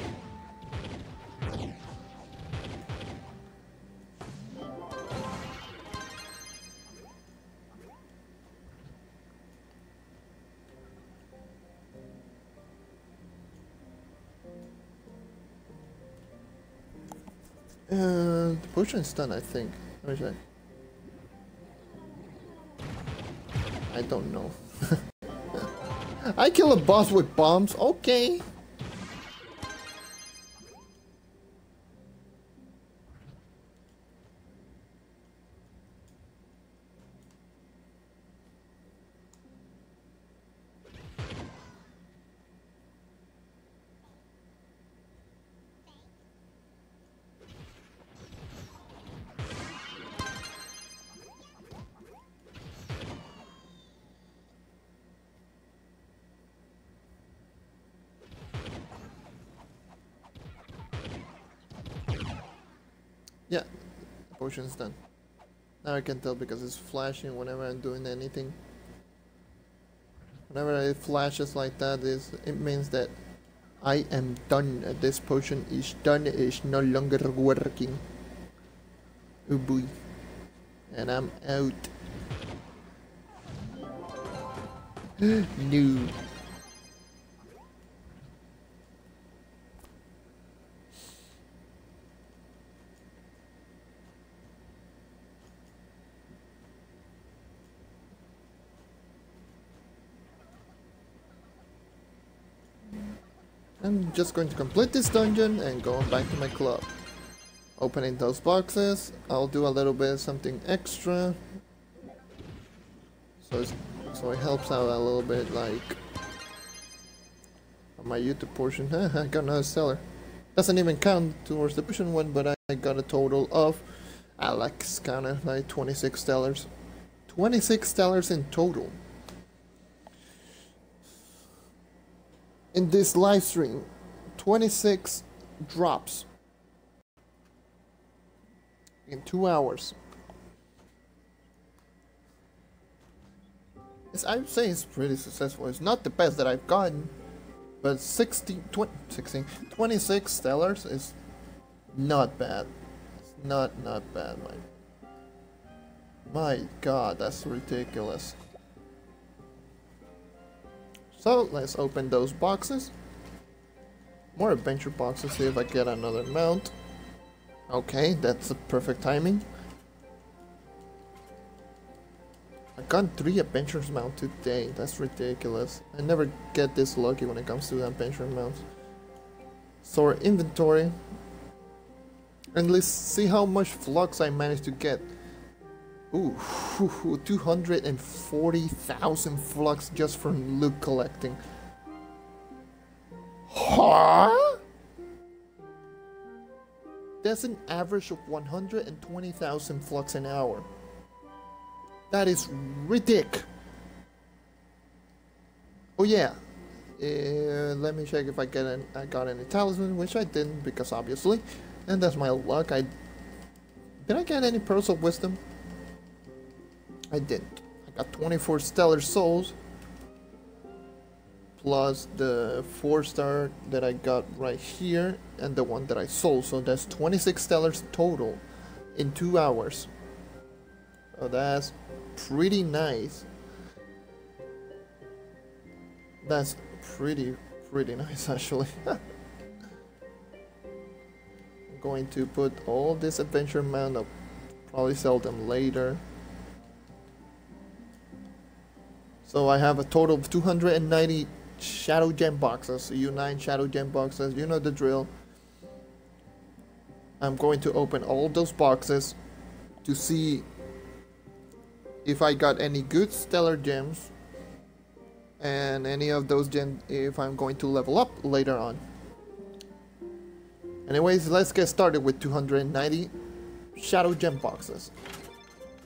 Uh, the potion's done, I think. Let me check. I don't know. I kill a boss with bombs, okay. Yeah, the potion's done. Now I can tell because it's flashing whenever I'm doing anything. Whenever it flashes like that, is it means that I am done. This potion is done. It is no longer working. Oh boy. And I'm out. No. I'm just going to complete this dungeon and go back to my club. Opening those boxes, I'll do a little bit of something extra. So it's, so it helps out a little bit, like on my YouTube portion. I got another stellar. Doesn't even count towards the potion one, but I, I got a total of Alex kinda like twenty-six stellars. twenty-six stellars in total. In this live stream, twenty-six drops in two hours. It's, I would say it's pretty successful. It's not the best that I've gotten, but sixteen, twenty, sixteen, twenty-six stellars is not bad. It's not not bad, man. My God, that's ridiculous. So let's open those boxes. More adventure boxes, see if I get another mount. Okay, that's the perfect timing. I got three adventures mount today. That's ridiculous. I never get this lucky when it comes to adventure mounts. So our inventory. And let's see how much flux I managed to get. Ooh, two hundred forty thousand flux just from loot collecting. Huh? That's an average of one hundred twenty thousand flux an hour. That is ridiculous. Oh yeah. Uh, let me check if I get an, I got any talisman, which I didn't because obviously. And that's my luck. I did I get any pearls of wisdom? I didn't. I got twenty-four stellar souls plus the four star that I got right here and the one that I sold, so that's twenty-six stellars total in two hours. So that's pretty nice. That's pretty pretty nice actually. I'm going to put all this adventure mount up, probably sell them later. So I have a total of two hundred ninety shadow gem boxes, U nine shadow gem boxes, you know the drill. I'm going to open all those boxes to see if I got any good stellar gems and any of those gems if I'm going to level up later on. Anyways, let's get started with two hundred ninety shadow gem boxes.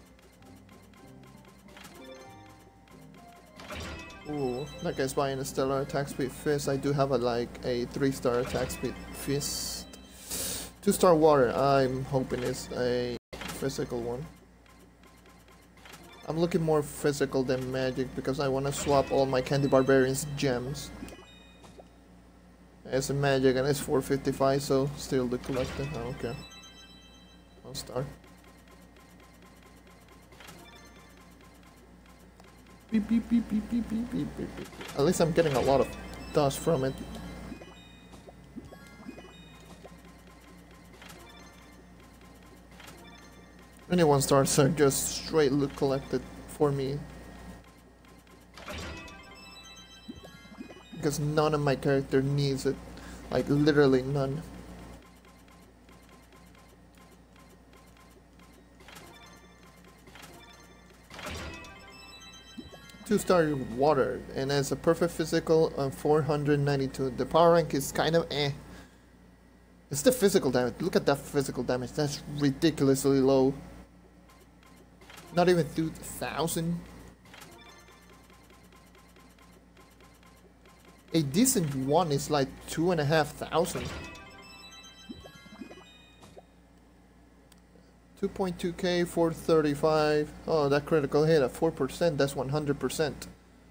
so that guy's buying a stellar attack speed fist. I do have a like a three star attack speed fist. Two star water, I'm hoping it's a physical one. I'm looking more physical than magic because I want to swap all my Candy Barbarians gems. It's a magic and it's four fifty-five, so still the collector. I don't care. One star. Beep, beep, beep, beep, beep, beep, beep, beep, beep. At least I'm getting a lot of dust from it. Any one stars are just straight loot collected for me. Because none of my character needs it. Like literally none. Two star water, and it's a perfect physical on four hundred ninety-two. The power rank is kind of eh. It's the physical damage. Look at that physical damage. That's ridiculously low. Not even two thousand. A decent one is like two and a half thousand. two point two K, four thirty-five. Oh, that critical hit at four percent, that's one hundred percent.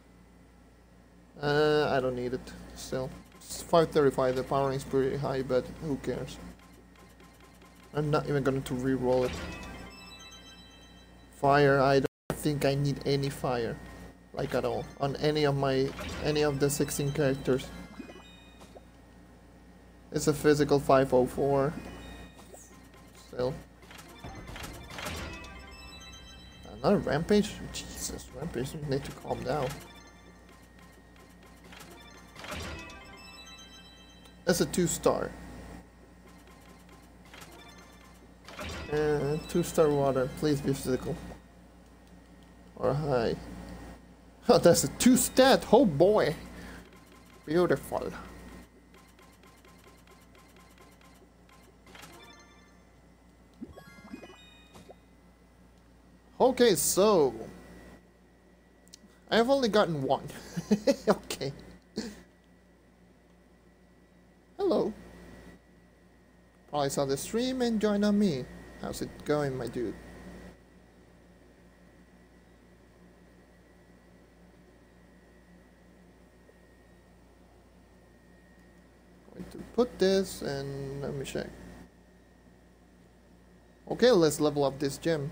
Uh, I don't need it, still. It's five thirty-five, the power is pretty high, but who cares? I'm not even going to re-roll it. Fire, I don't think I need any fire. Like at all. On any of my, any of the sixteen characters. It's a physical five oh four. Still. Another rampage? Jesus, rampage, you need to calm down. That's a two star. Uh, two star water, please be physical. Or high. Oh, that's a two stat, oh boy. Beautiful. Okay, so I have only gotten one. Okay. Hello. Probably saw the stream and joined on me. How's it going, my dude? Going to put this and let me check. Okay, let's level up this gem.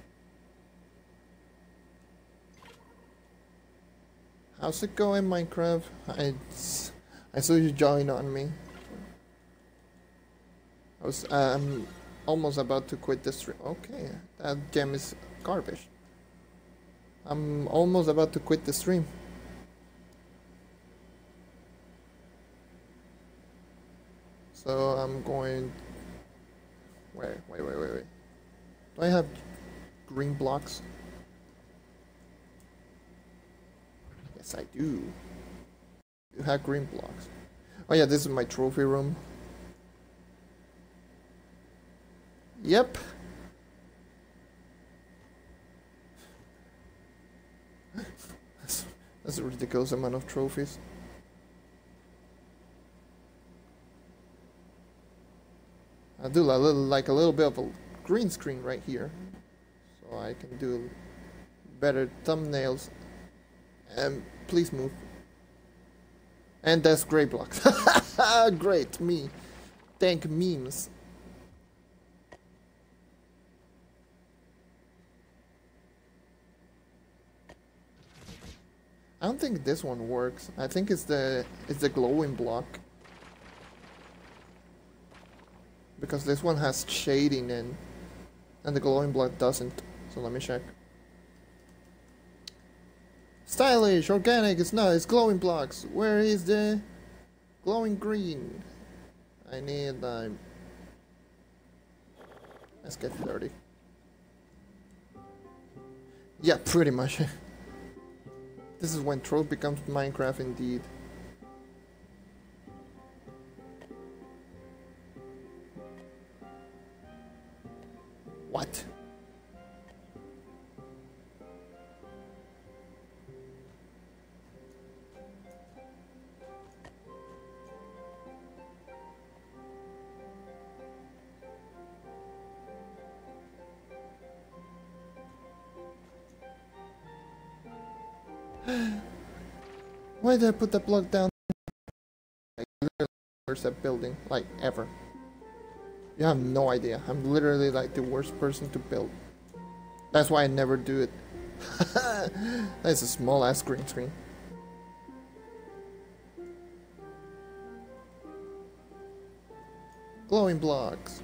How's it going, Minecraft? I, I saw you join on me. I was um, almost about to quit the stream. Okay, that gem is garbage. I'm almost about to quit the stream. So I'm going... Wait, wait, wait, wait, wait. Do I have green blocks? Yes, I do. You have green blocks. Oh yeah, this is my trophy room. Yep. that's, that's a ridiculous amount of trophies. I do a little, like a little bit of a green screen right here, so I can do better thumbnails. And please move. And that's gray blocks. Great, me. Thank memes. I don't think this one works. I think it's the it's the glowing block. Because this one has shading in, and the glowing block doesn't. So let me check. Stylish, organic, it's not, it's glowing blocks. Where is the glowing green? I need, um, let's get thirty. Yeah, pretty much. This is when Troll becomes Minecraft indeed. What? Why did I put that block down? Like, literally worst at building, like ever. You have no idea. I'm literally like the worst person to build. That's why I never do it. That's a small ass green screen. Glowing blocks.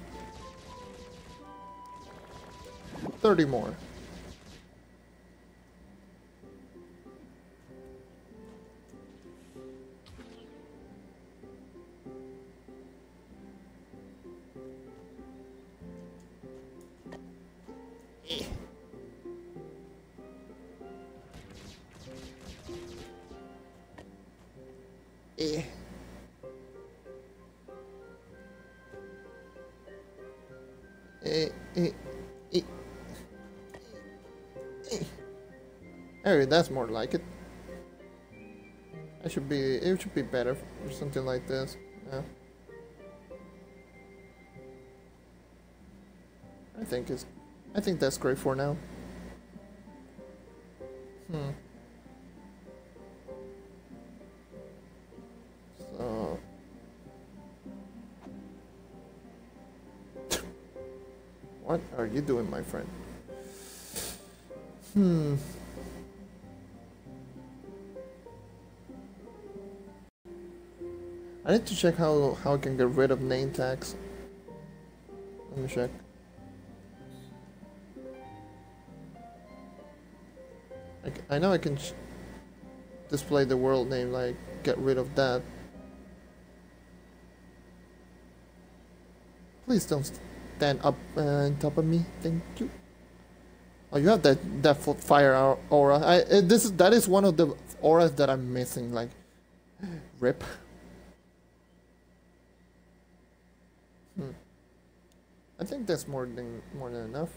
thirty more. Eh. Eh, eh, eh, eh. Oh, that's more like it. I should be. It should be better for something like this. Yeah. I think it's. I think that's great for now. Hmm. So. What are you doing, my friend? Hmm. I need to check how, how I can get rid of name tags. Let me check. I, c I know I can sh display the world name, like, get rid of that. Please don't stand up uh, on top of me, thank you. Oh, you have that that fire aura. I uh, this is that is one of the auras that I'm missing. Like, rip. Hmm. I think that's more than more than enough.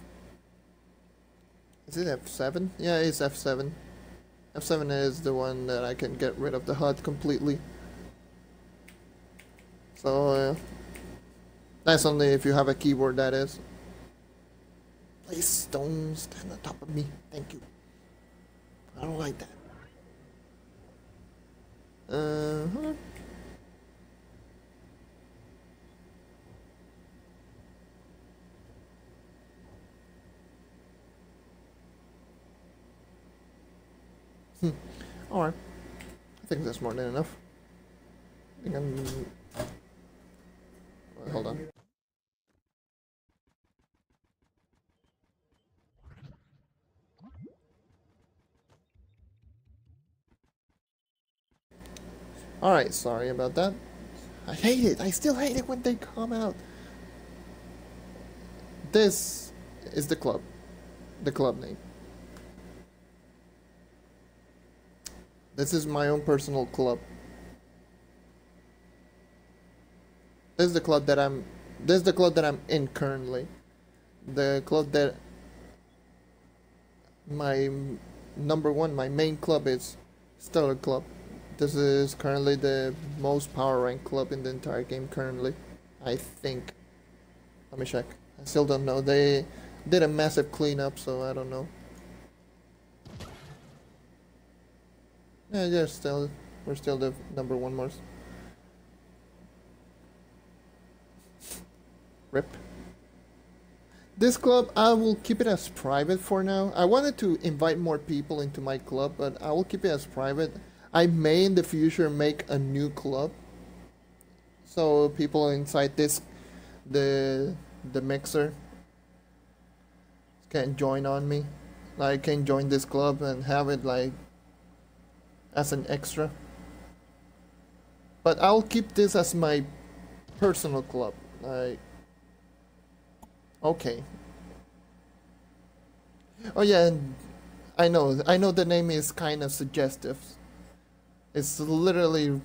Is it F seven? Yeah, it's F seven. F seven is the one that I can get rid of the H U D completely. So uh, that's only if you have a keyboard, that is. Please don't stand on top of me. Thank you. I don't like that. Uh-huh. Hmm. Alright. I think that's more than enough. I think I'm... Wait, hold on. Alright, sorry about that. I hate it. I still hate it when they come out. This is the club. The club name. This is my own personal club. This is the club that I'm this is the club that I'm in currently. The club that my number one, my main club is Stellar Club. This is currently the most power ranked club in the entire game currently, I think. Let me check. I still don't know. They did a massive cleanup, so I don't know. Yeah, they're still we're still the number one most. Rip. This club, I will keep it as private for now. I wanted to invite more people into my club, but I will keep it as private. I may in the future make a new club, so people inside this, the the mixer, can join on me. Like, can join this club and have it like as an extra. But I'll keep this as my personal club. Like, okay. Oh yeah, and I know, I know the name is kind of suggestive. It's literally...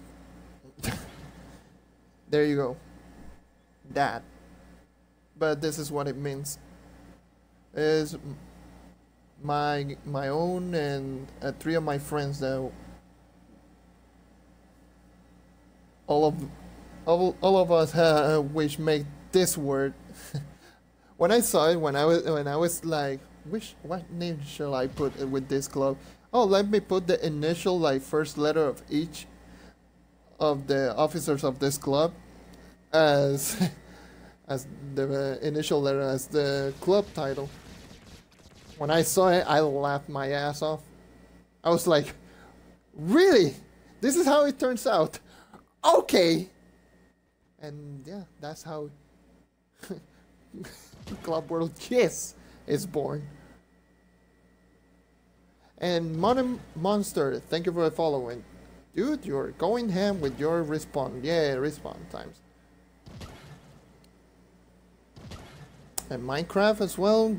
There you go. That. But this is what it means. Is my my own and uh, three of my friends that all of all, all of us uh, which make this word. When I saw it, when I was when I was like, which what name shall I put with this club? Oh, let me put the initial like first letter of each of the officers of this club as as the initial letter as the club title. When I saw it, I laughed my ass off. I was like, really? This is how it turns out. Okay. And yeah, that's how Club World Kiss is born. And Modern Monster, thank you for following. Dude, you're going ham with your respawn. Yeah, respawn times. And Minecraft as well.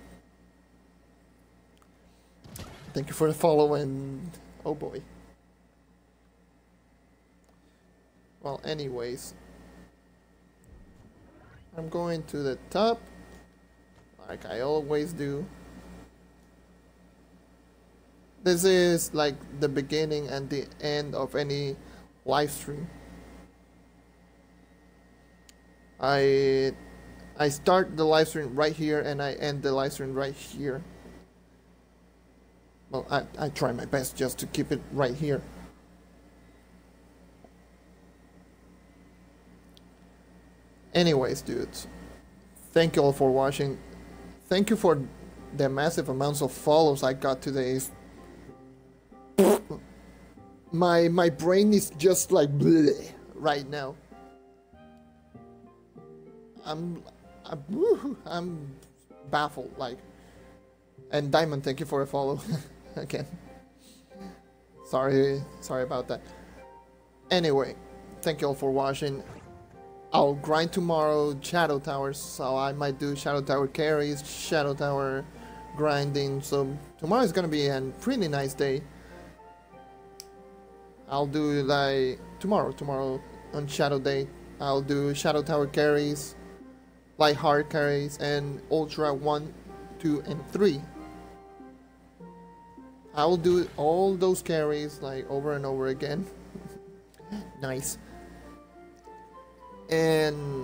Thank you for the follow and oh boy. Well, anyways, I'm going to the top like I always do. This is like the beginning and the end of any live stream. I I start the live stream right here and I end the live stream right here. Well, I, I try my best just to keep it right here. Anyways, dudes, thank you all for watching. Thank you for the massive amounts of follows I got today. My my brain is just like bleh right now. I'm I'm, I'm baffled, like. And Diamond, thank you for a follow again. Sorry, sorry about that. Anyway, thank you all for watching. I'll grind tomorrow Shadow Towers, so I might do Shadow Tower carries, Shadow Tower grinding. So tomorrow is gonna be a pretty nice day. I'll do like tomorrow, tomorrow on Shadow Day. I'll do Shadow Tower carries, light hard carries, and Ultra one, two, and three. I will do all those carries like over and over again. Nice. And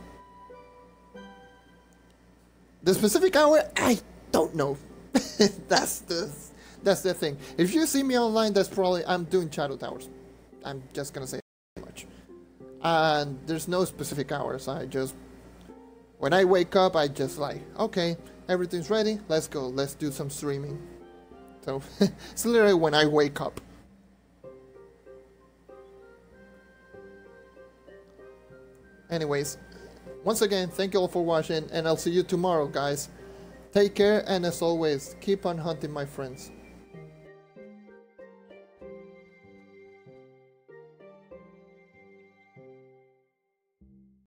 the specific hour, I don't know. that's the that's the thing. If you see me online, that's probably I'm doing Shadow Towers. I'm just gonna say that much. And there's no specific hours. I just when I wake up, I just like, okay, everything's ready. Let's go. Let's do some streaming. So it's literally when I wake up. Anyways, once again, thank you all for watching, and I'll see you tomorrow, guys. Take care, and as always, keep on hunting, my friends.